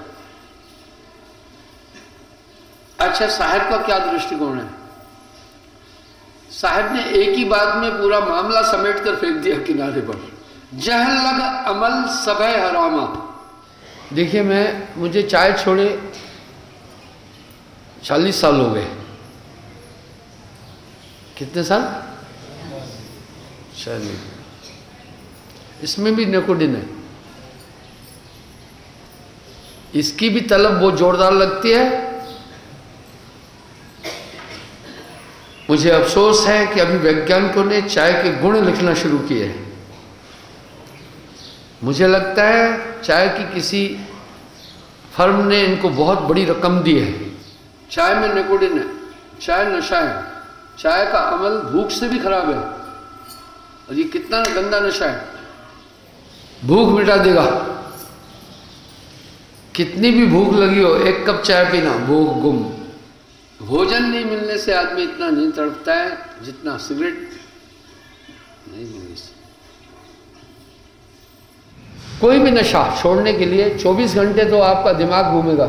अच्छा, साहिब का क्या दृष्टिकोण है? साहिब ने एक ही बात में पूरा मामला समेट कर फेंक दिया किनारे पर। जहल लग अमल सबह हरामा। देखिए, मैं मुझे चाय छोड़े चालीस साल हो गए। कितने साल? चालीस। इसमें भी निकोटीन है। इसकी भी तलब बहुत जोरदार लगती है। मुझे अफसोस है कि अभी वैज्ञानिकों ने चाय के गुण लिखना शुरू किए हैं। मुझे लगता है चाय की किसी फर्म ने इनको बहुत बड़ी रकम दी है। चाय में निकोटीन है, चाय नशा है, चाय का अमल भूख से भी खराब है। और ये कितना गंदा नशा है, भूख मिटा देगा। कितनी भी भूख लगी हो, एक कप चाय पीना, भूख गुम। भोजन नहीं मिलने से आदमी इतना नहीं तड़पता है जितना सिगरेट नहीं मिलने से। कोई भी नशा छोड़ने के लिए चौबीस घंटे तो आपका दिमाग घूमेगा।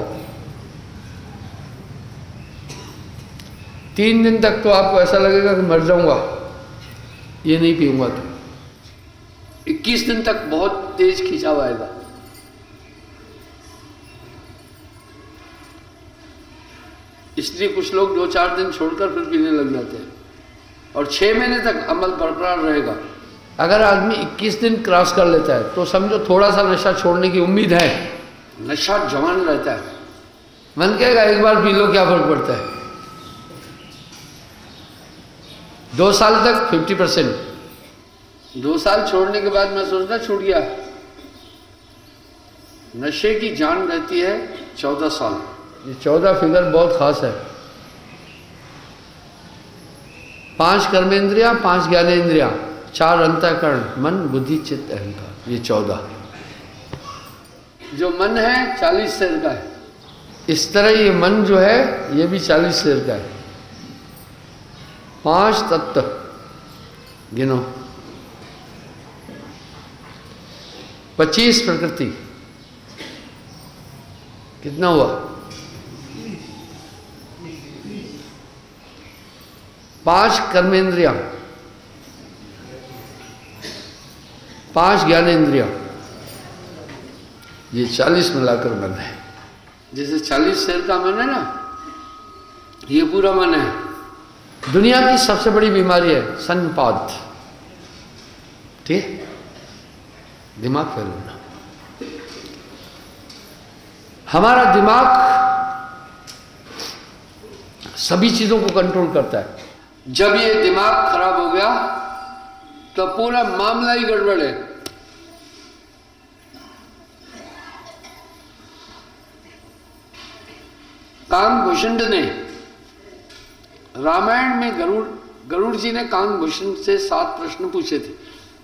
तीन दिन तक तो आपको ऐसा लगेगा कि मर जाऊंगा, ये नहीं पीऊंगा तो। इक्कीस दिन तक बहुत तेज खिंचाव आएगा। इसलिए कुछ लोग दो चार दिन छोड़कर फिर पीने लग जाते हैं, और छह महीने तक अमल बरकरार रहेगा। अगर आदमी इक्कीस दिन क्रॉस कर लेता है तो समझो थोड़ा सा नशा छोड़ने की उम्मीद है। नशा जवान रहता है, मन कहेगा एक बार पी लो, क्या फर्क पड़ता है। दो साल तक फिफ्टी परसेंट, दो साल छोड़ने के बाद मैं सोचना छूट गया। नशे की जान रहती है चौदह साल। ये चौदह फिगर बहुत खास है। पांच कर्मेंद्रियां, पांच ज्ञानेंद्रियां, चार अंतःकरण, मन, बुद्धि, चित्त, अहंकार, ये चौदह। जो मन है चालीस शेर का है। इस तरह ये मन जो है ये भी चालीस शेर का है। पांच तत्व गिनो, पच्चीस प्रकृति, कितना हुआ? पांच कर्मेंद्रियां, पांच ज्ञानेंद्रियां, ये चालीस मिलाकर मन है। जैसे चालीस शेर का मन है ना, ये पूरा मन है। दुनिया की सबसे बड़ी बीमारी है सन्निपात, ठीक, दिमाग फेल होना। हमारा दिमाग सभी चीजों को कंट्रोल करता है। जब ये दिमाग खराब हो गया तो पूरा मामला ही गड़बड़ है। कांगभूषण ने रामायण में गरुड़ गरुड़ जी ने कांगभूषण से सात प्रश्न पूछे थे।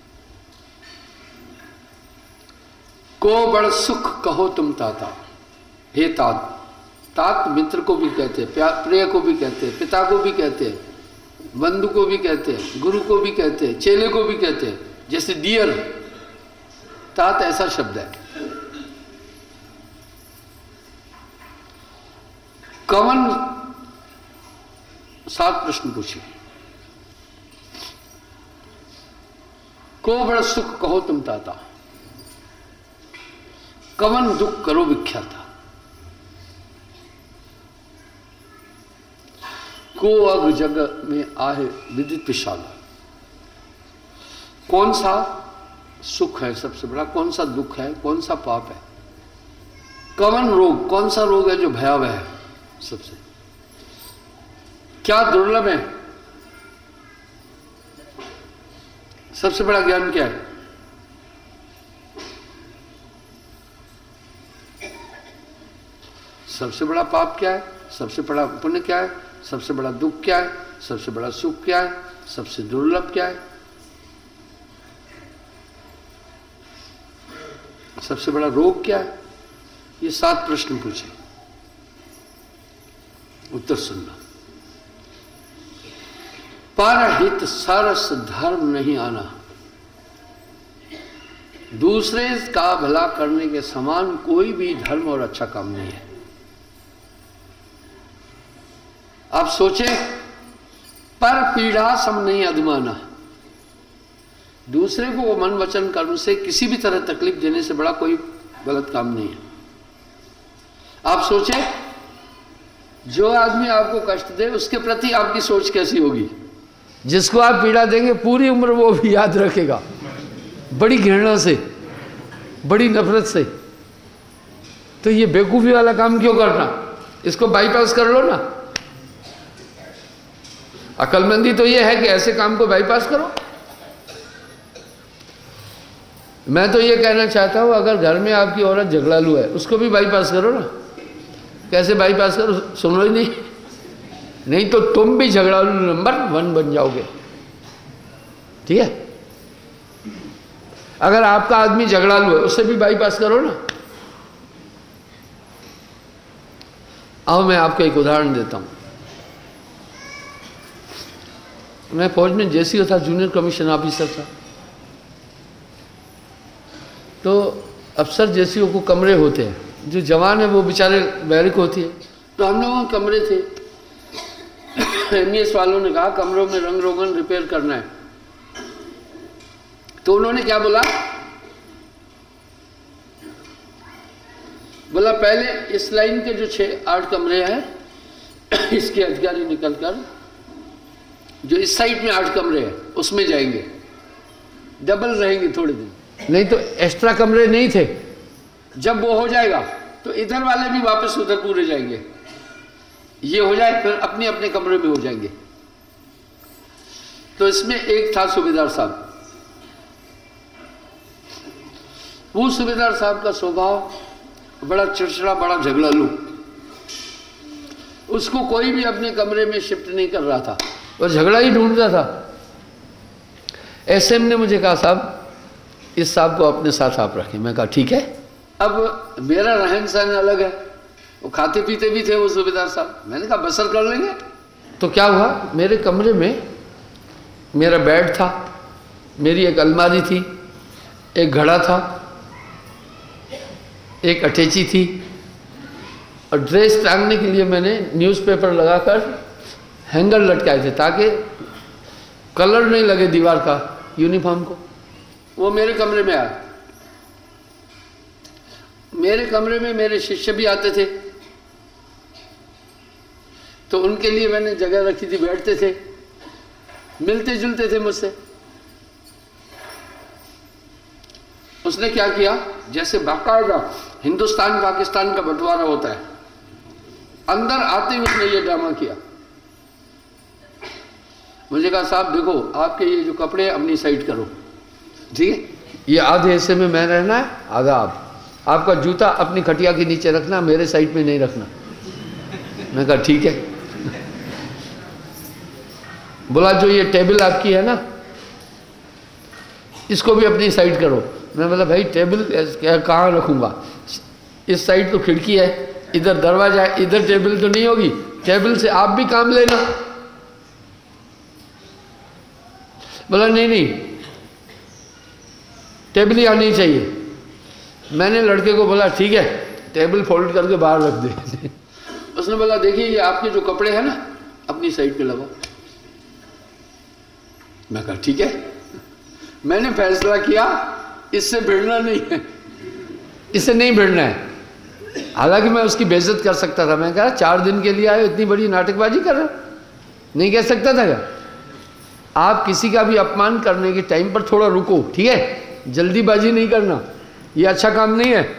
को बड़ सुख कहो तुम ताता, हे तात, तात मित्र को भी कहते हैं, प्रिय को भी कहते हैं, पिता को भी कहते हैं, बंधु को भी कहते हैं, गुरु को भी कहते हैं, चेले को भी कहते हैं। जैसे डियर, तात ऐसा शब्द है। कवन सात प्रश्न पूछे। को बड़ा सुख कहो तुम ताता, कवन दुख करो विख्याता, को अग जग में आहे विदित विशाला। कौन सा सुख है सबसे बड़ा, कौन सा दुख है, कौन सा पाप है। कवन रोग, कौन सा रोग है जो भयावह है सबसे। क्या दुर्लभ है, सबसे बड़ा ज्ञान क्या है। सबसे बड़ा पाप क्या है, सबसे बड़ा पुण्य क्या है, सबसे बड़ा दुख क्या है, सबसे बड़ा सुख क्या है, सबसे दुर्लभ क्या है, सबसे बड़ा रोग क्या है। ये सात प्रश्न पूछे, उत्तर सुनना। परहित सरस धर्म नहीं आना, दूसरे का भला करने के समान कोई भी धर्म और अच्छा काम नहीं है। आप सोचे, पर पीड़ा सम नहीं अधमाना, दूसरे को मन वचन कर्म से किसी भी तरह तकलीफ देने से बड़ा कोई गलत काम नहीं है। आप सोचे, जो आदमी आपको कष्ट दे उसके प्रति आपकी सोच कैसी होगी। जिसको आप पीड़ा देंगे पूरी उम्र वो भी याद रखेगा, बड़ी घृणा से, बड़ी नफरत से। तो ये बेवकूफ़ी वाला काम क्यों करना, इसको बाईपास कर लो ना। अक्लमंदी तो ये है कि ऐसे काम को बाईपास करो। मैं तो ये कहना चाहता हूँ, अगर घर में आपकी औरत झगड़ालू है उसको भी बाईपास करो ना। कैसे बाईपास करो, सुनो ही नहीं, नहीं तो तुम भी झगड़ालू नंबर वन बन जाओगे, ठीक है। अगर आपका आदमी झगड़ालू है उससे भी बाईपास करो ना। आओ मैं आपको एक उदाहरण देता हूँ। मैं फौज में जेसीओ था, जूनियर कमीशन ऑफिसर था। तो अफसर जेसीओ को कमरे होते हैं, जो जवान है वो बेचारे बैरिक होती है। तो हम लोगों के कमरे थे। एमईएस वालों ने कहा कमरों में रंग रोगन रिपेयर करना है। तो उन्होंने क्या बोला, बोला पहले इस लाइन के जो छह आठ कमरे हैं इसके अधिकारी निकलकर जो इस साइड में आठ कमरे हैं उसमें जाएंगे, डबल रहेंगे थोड़े दिन। नहीं तो एक्स्ट्रा कमरे नहीं थे। जब वो हो जाएगा तो इधर वाले भी वापस उधर पूरे जाएंगे, ये हो जाए फिर अपने अपने कमरे में हो जाएंगे। तो इसमें एक था सूबेदार साहब। वो सूबेदार साहब का स्वभाव बड़ा चिड़चिड़ा, बड़ा झगड़ालू। उसको कोई भी अपने कमरे में शिफ्ट नहीं कर रहा था, वो झगड़ा ही ढूंढता था। एसएम ने मुझे कहा साहब इस साहब को अपने साथ आप रखें। मैं कहा ठीक है। अब मेरा रहन सहन अलग है, वो खाते पीते भी थे वो सूबेदार साहब। मैंने कहा बसर कर लेंगे। तो क्या हुआ, मेरे कमरे में मेरा बेड था, मेरी एक अलमारी थी, एक घड़ा था, एक अटैची थी और ड्रेस टांगने के लिए मैंने न्यूज़पेपर लगाकर हैंगर लटकाए थे ताकि कलर नहीं लगे दीवार का यूनिफॉर्म को। वो मेरे कमरे में आया। मेरे कमरे में मेरे शिष्य भी आते थे तो उनके लिए मैंने जगह रखी थी, बैठते थे, मिलते जुलते थे मुझसे। उसने क्या किया, जैसे बाकायदा हिंदुस्तान पाकिस्तान का बंटवारा होता है, अंदर आते ही उसने ये ड्रामा किया। मुझे कहा साहब देखो आपके ये जो कपड़े अपनी साइड करो, ठीक है, ये आधे हिस्से में मैं रहना है, आधा आप, आपका जूता अपनी खटिया के नीचे रखना, मेरे साइड में नहीं रखना। मैं कहा ठीक है। बोला जो ये टेबल आपकी है ना, इसको भी अपनी साइड करो। मैं बोला भाई टेबल कहाँ रखूंगा, इस साइड तो खिड़की है, इधर दरवाजा है, इधर टेबल तो नहीं होगी, टेबल से आप भी काम लेना। बोला नहीं नहीं टेबल ही आनी चाहिए। मैंने लड़के को बोला ठीक है टेबल फोल्ड करके बाहर रख दे। उसने बोला देखिए ये आपके जो कपड़े हैं ना अपनी साइड पे लगाओ। मैं कहा ठीक है। मैंने फैसला किया इससे भिड़ना नहीं है, इससे नहीं भिड़ना है। हालांकि मैं उसकी बेइज्जत कर सकता था। मैं कहा चार दिन के लिए आए, इतनी बड़ी नाटकबाजी कर रहे हो, नहीं कह सकता था क्या? आप किसी का भी अपमान करने के टाइम पर थोड़ा रुको, ठीक है, जल्दीबाजी नहीं करना, ये अच्छा काम नहीं है।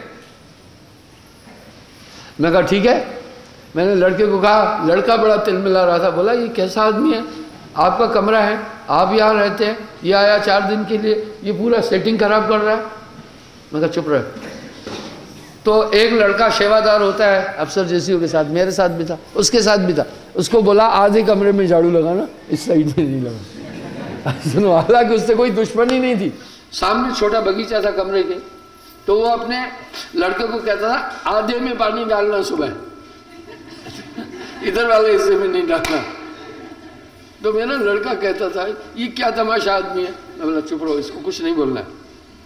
मैं कहा ठीक है। मैंने लड़के को कहा, लड़का बड़ा तिलमिला रहा था, बोला ये कैसा आदमी है, आपका कमरा है, आप यहाँ रहते हैं, ये आया चार दिन के लिए, ये पूरा सेटिंग खराब कर रहा है। मैं कहा चुप रहे। तो एक लड़का सेवादार होता है अफसर जैसियों के साथ, मेरे साथ भी था, उसके साथ भी था, उसको बोला आधे कमरे में झाड़ू लगाना, इस साइड में नहीं लगा। सुनो, हालांकि उससे कोई दुश्मनी नहीं थी, सामने छोटा बगीचा था कमरे के, तो वो अपने लड़के को कहता था आधे में पानी डालना सुबह, इधर वाले हिस्से में नहीं डालना। तो मेरा लड़का कहता था ये क्या तमाशा आदमी है। मैं बोला चुप रहो, इसको कुछ नहीं बोलना है।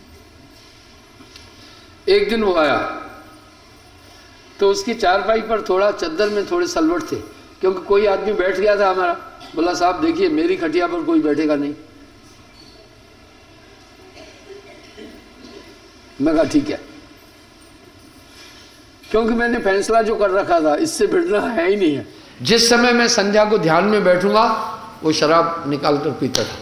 एक दिन वो आया तो उसकी चारपाई पर थोड़ा चद्दर में थोड़े सलवट थे, क्योंकि कोई आदमी बैठ गया था हमारा। बोला साहब देखिए मेरी खटिया पर कोई बैठेगा नहीं। मैं कहा ठीक है, क्योंकि मैंने फैसला जो कर रखा था इससे भिड़ना है ही नहीं है। जिस समय मैं संध्या को ध्यान में बैठूंगा वो शराब निकाल कर पीता था।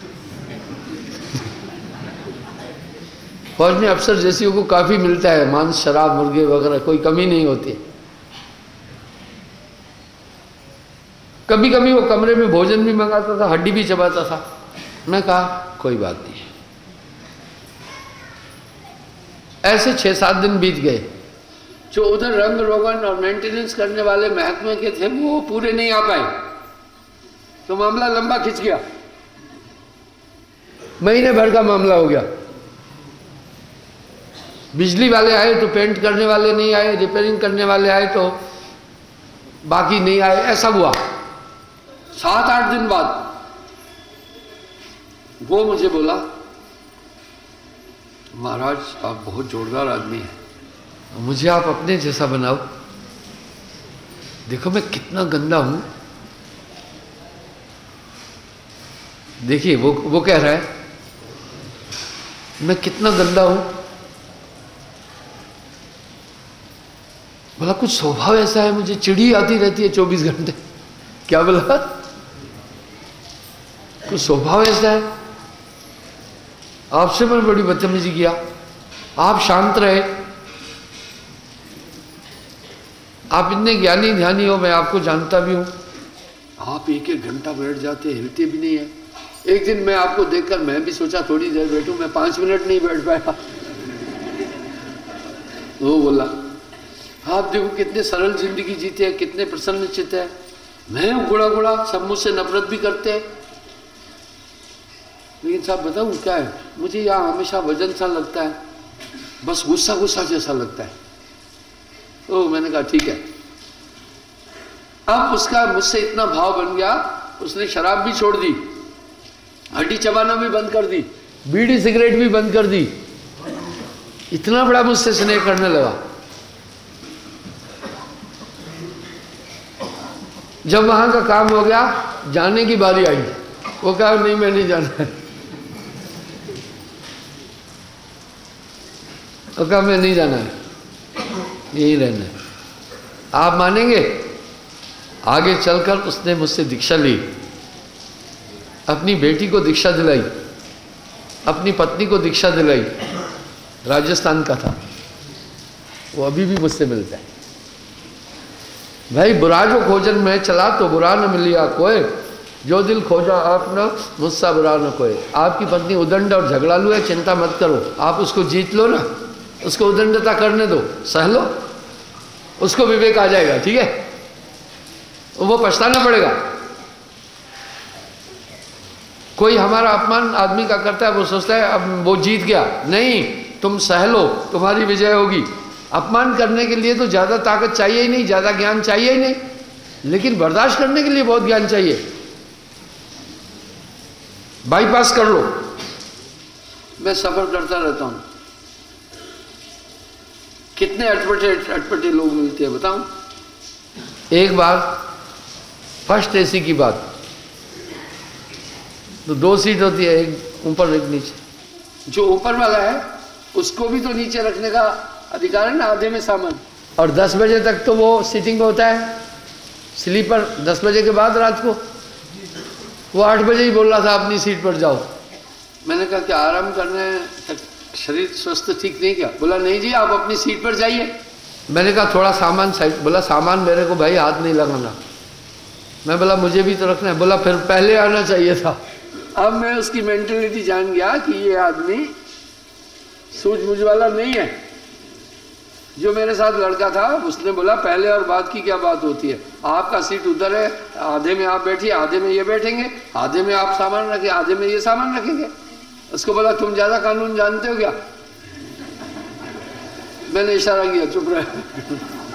फौज में अफसर जैसियों को काफी मिलता है, मांस, शराब, मुर्गे वगैरह, कोई कमी नहीं होती। कभी कभी वो कमरे में भोजन भी मंगाता था, हड्डी भी चबाता था। मैं कहा कोई बात नहीं। ऐसे छह सात दिन बीत गए। जो उधर रंग रोगन और मेंटेनेंस करने वाले महकमे के थे वो पूरे नहीं आ पाए, तो मामला लंबा खिंच गया, महीने भर का मामला हो गया। बिजली वाले आए तो पेंट करने वाले नहीं आए, रिपेयरिंग करने वाले आए तो बाकी नहीं आए, ऐसा हुआ। सात आठ दिन बाद वो मुझे बोला महाराज आप बहुत जोरदार आदमी हैं, मुझे आप अपने जैसा बनाओ। देखो मैं कितना गंदा हूं। देखिए वो वो कह रहा है मैं कितना गंदा हूं। बोला कुछ स्वभाव ऐसा है, मुझे चिड़ी आती रहती है चौबीस घंटे। क्या बोला? कुछ स्वभाव ऐसा है। आपसे मैं बड़ी बदतमीजी किया, आप शांत रहे, आप इतने ज्ञानी ध्यानी हो, मैं आपको जानता भी हूं, आप एक एक घंटा बैठ जाते, हिलते भी नहीं है। एक दिन मैं आपको देखकर मैं भी सोचा थोड़ी देर बैठूं, मैं पांच मिनट नहीं बैठ पाया। वो बोला आप देखो कितने सरल जिंदगी जीते हैं, कितने प्रसन्न चित्त है। मैं गुड़ा गुड़ा, सब मुझसे नफरत भी करते हैं, लेकिन साहब बताऊं क्या है, मुझे यहाँ हमेशा वजन सा लगता है, बस गुस्सा गुस्सा जैसा लगता है। तो मैंने कहा ठीक है। अब उसका मुझसे इतना भाव बन गया, उसने शराब भी छोड़ दी, हड्डी चबाना भी बंद कर दी, बीड़ी सिगरेट भी बंद कर दी। इतना बड़ा मुझसे स्नेह करने लगा। जब वहां का काम हो गया, जाने की बारी आई, वो कहा नहीं मैं नहीं जाना है, वो कहा मैं नहीं जाना है, यही रहना है। आप मानेंगे, आगे चलकर उसने मुझसे दीक्षा ली, अपनी बेटी को दीक्षा दिलाई, अपनी पत्नी को दीक्षा दिलाई। राजस्थान का था वो, अभी भी मुझसे मिलता है। भाई बुरा जो खोजन में चला तो बुरा न मिलिया कोई, जो दिल खोजा आपने मुझसा बुरा न कोई। आपकी पत्नी उदंड और झगड़ालू है, चिंता मत करो, आप उसको जीत लो ना, उसको उदंडता करने दो, सह लो, उसको विवेक आ जाएगा, ठीक है, वो पछताना पड़ेगा। कोई हमारा अपमान आदमी का करता है, वो सोचता है अब वो जीत गया, नहीं, तुम सह लो, तुम्हारी विजय होगी। अपमान करने के लिए तो ज़्यादा ताकत चाहिए ही नहीं, ज़्यादा ज्ञान चाहिए ही नहीं, लेकिन बर्दाश्त करने के लिए बहुत ज्ञान चाहिए। बाईपास कर लो। मैं सफर करता रहता हूँ, कितने अटपटे अटपटे लोग मिलते हैं बताऊं। एक बार फर्स्ट एसी की बात, तो दो सीट होती है, एक ऊपर एक नीचे। जो ऊपर वाला है उसको भी तो नीचे रखने का अधिकार है ना, आधे में सामान। और दस बजे तक तो वो सीटिंग होता है, स्लीपर दस बजे के बाद रात को। वो आठ बजे ही बोल रहा था अपनी सीट पर जाओ। मैंने कहा कि आराम करने तक शरीर स्वस्थ ठीक नहीं क्या? बोला नहीं जी आप अपनी सीट पर जाइए। मैंने कहा थोड़ा सामान साइड। बोला सामान मेरे को भाई हाथ नहीं लगाना। मैं बोला मुझे भी तो रखना है। बोला फिर पहले आना चाहिए था। अब मैं उसकी मेंटेलिटी जान गया कि ये आदमी सूझबूझ वाला नहीं है। जो मेरे साथ लड़का था उसने बोला पहले और बाद की क्या बात होती है, आपका सीट उधर है, आधे में आप बैठिए, आधे में ये बैठेंगे, आधे में आप सामान रखिए, आधे में ये सामान रखेंगे। उसको बोला तुम ज्यादा कानून जानते हो क्या? मैंने इशारा किया चुप रहे।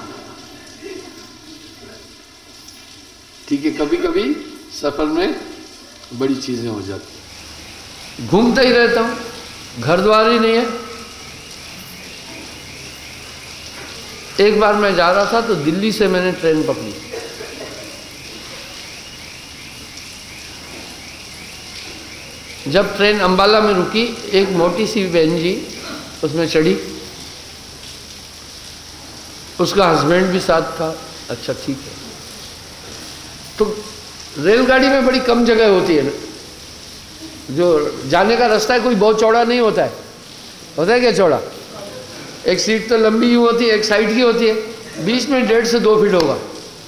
ठीक है, कभी कभी सफर में बड़ी चीजें हो जाती। घूमता ही रहता हूं, घर द्वार ही नहीं है। एक बार मैं जा रहा था तो दिल्ली से मैंने ट्रेन पकड़ी। जब ट्रेन अंबाला में रुकी, एक मोटी सी बहन जी उसमें चढ़ी, उसका हस्बैंड भी साथ था। अच्छा ठीक है। तो रेलगाड़ी में बड़ी कम जगह होती है ना, जो जाने का रास्ता है कोई बहुत चौड़ा नहीं होता है। होता है क्या चौड़ा? एक सीट तो लंबी यूं होती है, एक साइड की होती है, बीच में डेढ़ से दो फीट होगा।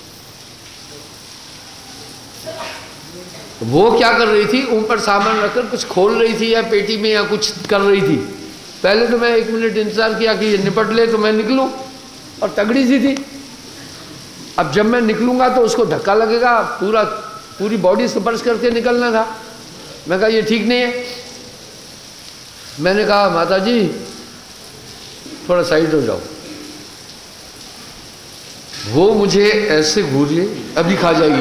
वो क्या कर रही थी, ऊपर सामान रखकर कुछ खोल रही थी या पेटी में या कुछ कर रही थी। पहले तो मैं एक मिनट इंतजार किया कि ये निपट ले तो मैं निकलूं, और तगड़ी सी थी। अब जब मैं निकलूंगा तो उसको धक्का लगेगा, पूरा पूरी बॉडी स्पर्श करके निकलना था। मैं कहा ये ठीक नहीं है। मैंने कहा माता जी थोड़ा साइड हो जाओ। वो मुझे ऐसे घूरी, अभी खा जाएगी।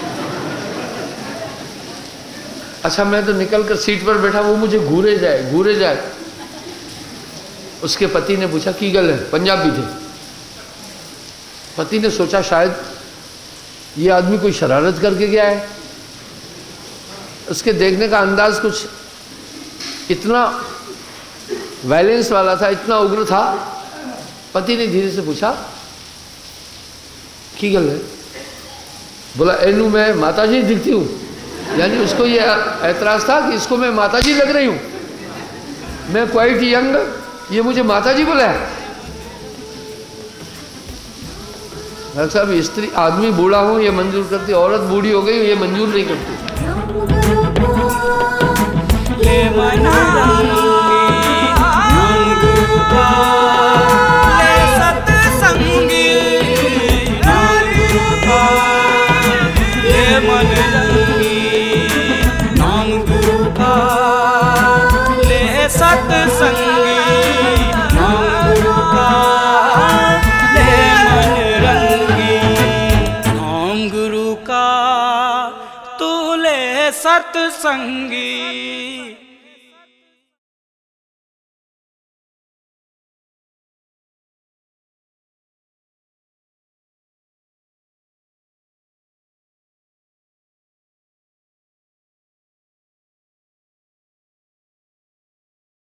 अच्छा मैं तो निकल कर सीट पर बैठा, वो मुझे घूरे जाए घूरे जाए। उसके पति ने पूछा की गल है, पंजाबी थे। पति ने सोचा शायद ये आदमी कोई शरारत करके गया है। उसके देखने का अंदाज कुछ इतना वायलेंस वाला था, इतना उग्र था। पति ने धीरे से पूछा की गल है? बोला एनू मैं माताजी दिखती हूँ। यानी उसको ये ऐतराज था कि इसको मैं माताजी लग रही हूँ, मैं क्वाइट यंग, ये मुझे माताजी बोला है। साहब स्त्री आदमी बूढ़ा हो ये मंजूर करती, औरत बूढ़ी हो गई ये मंजूर नहीं करती। सत्संगी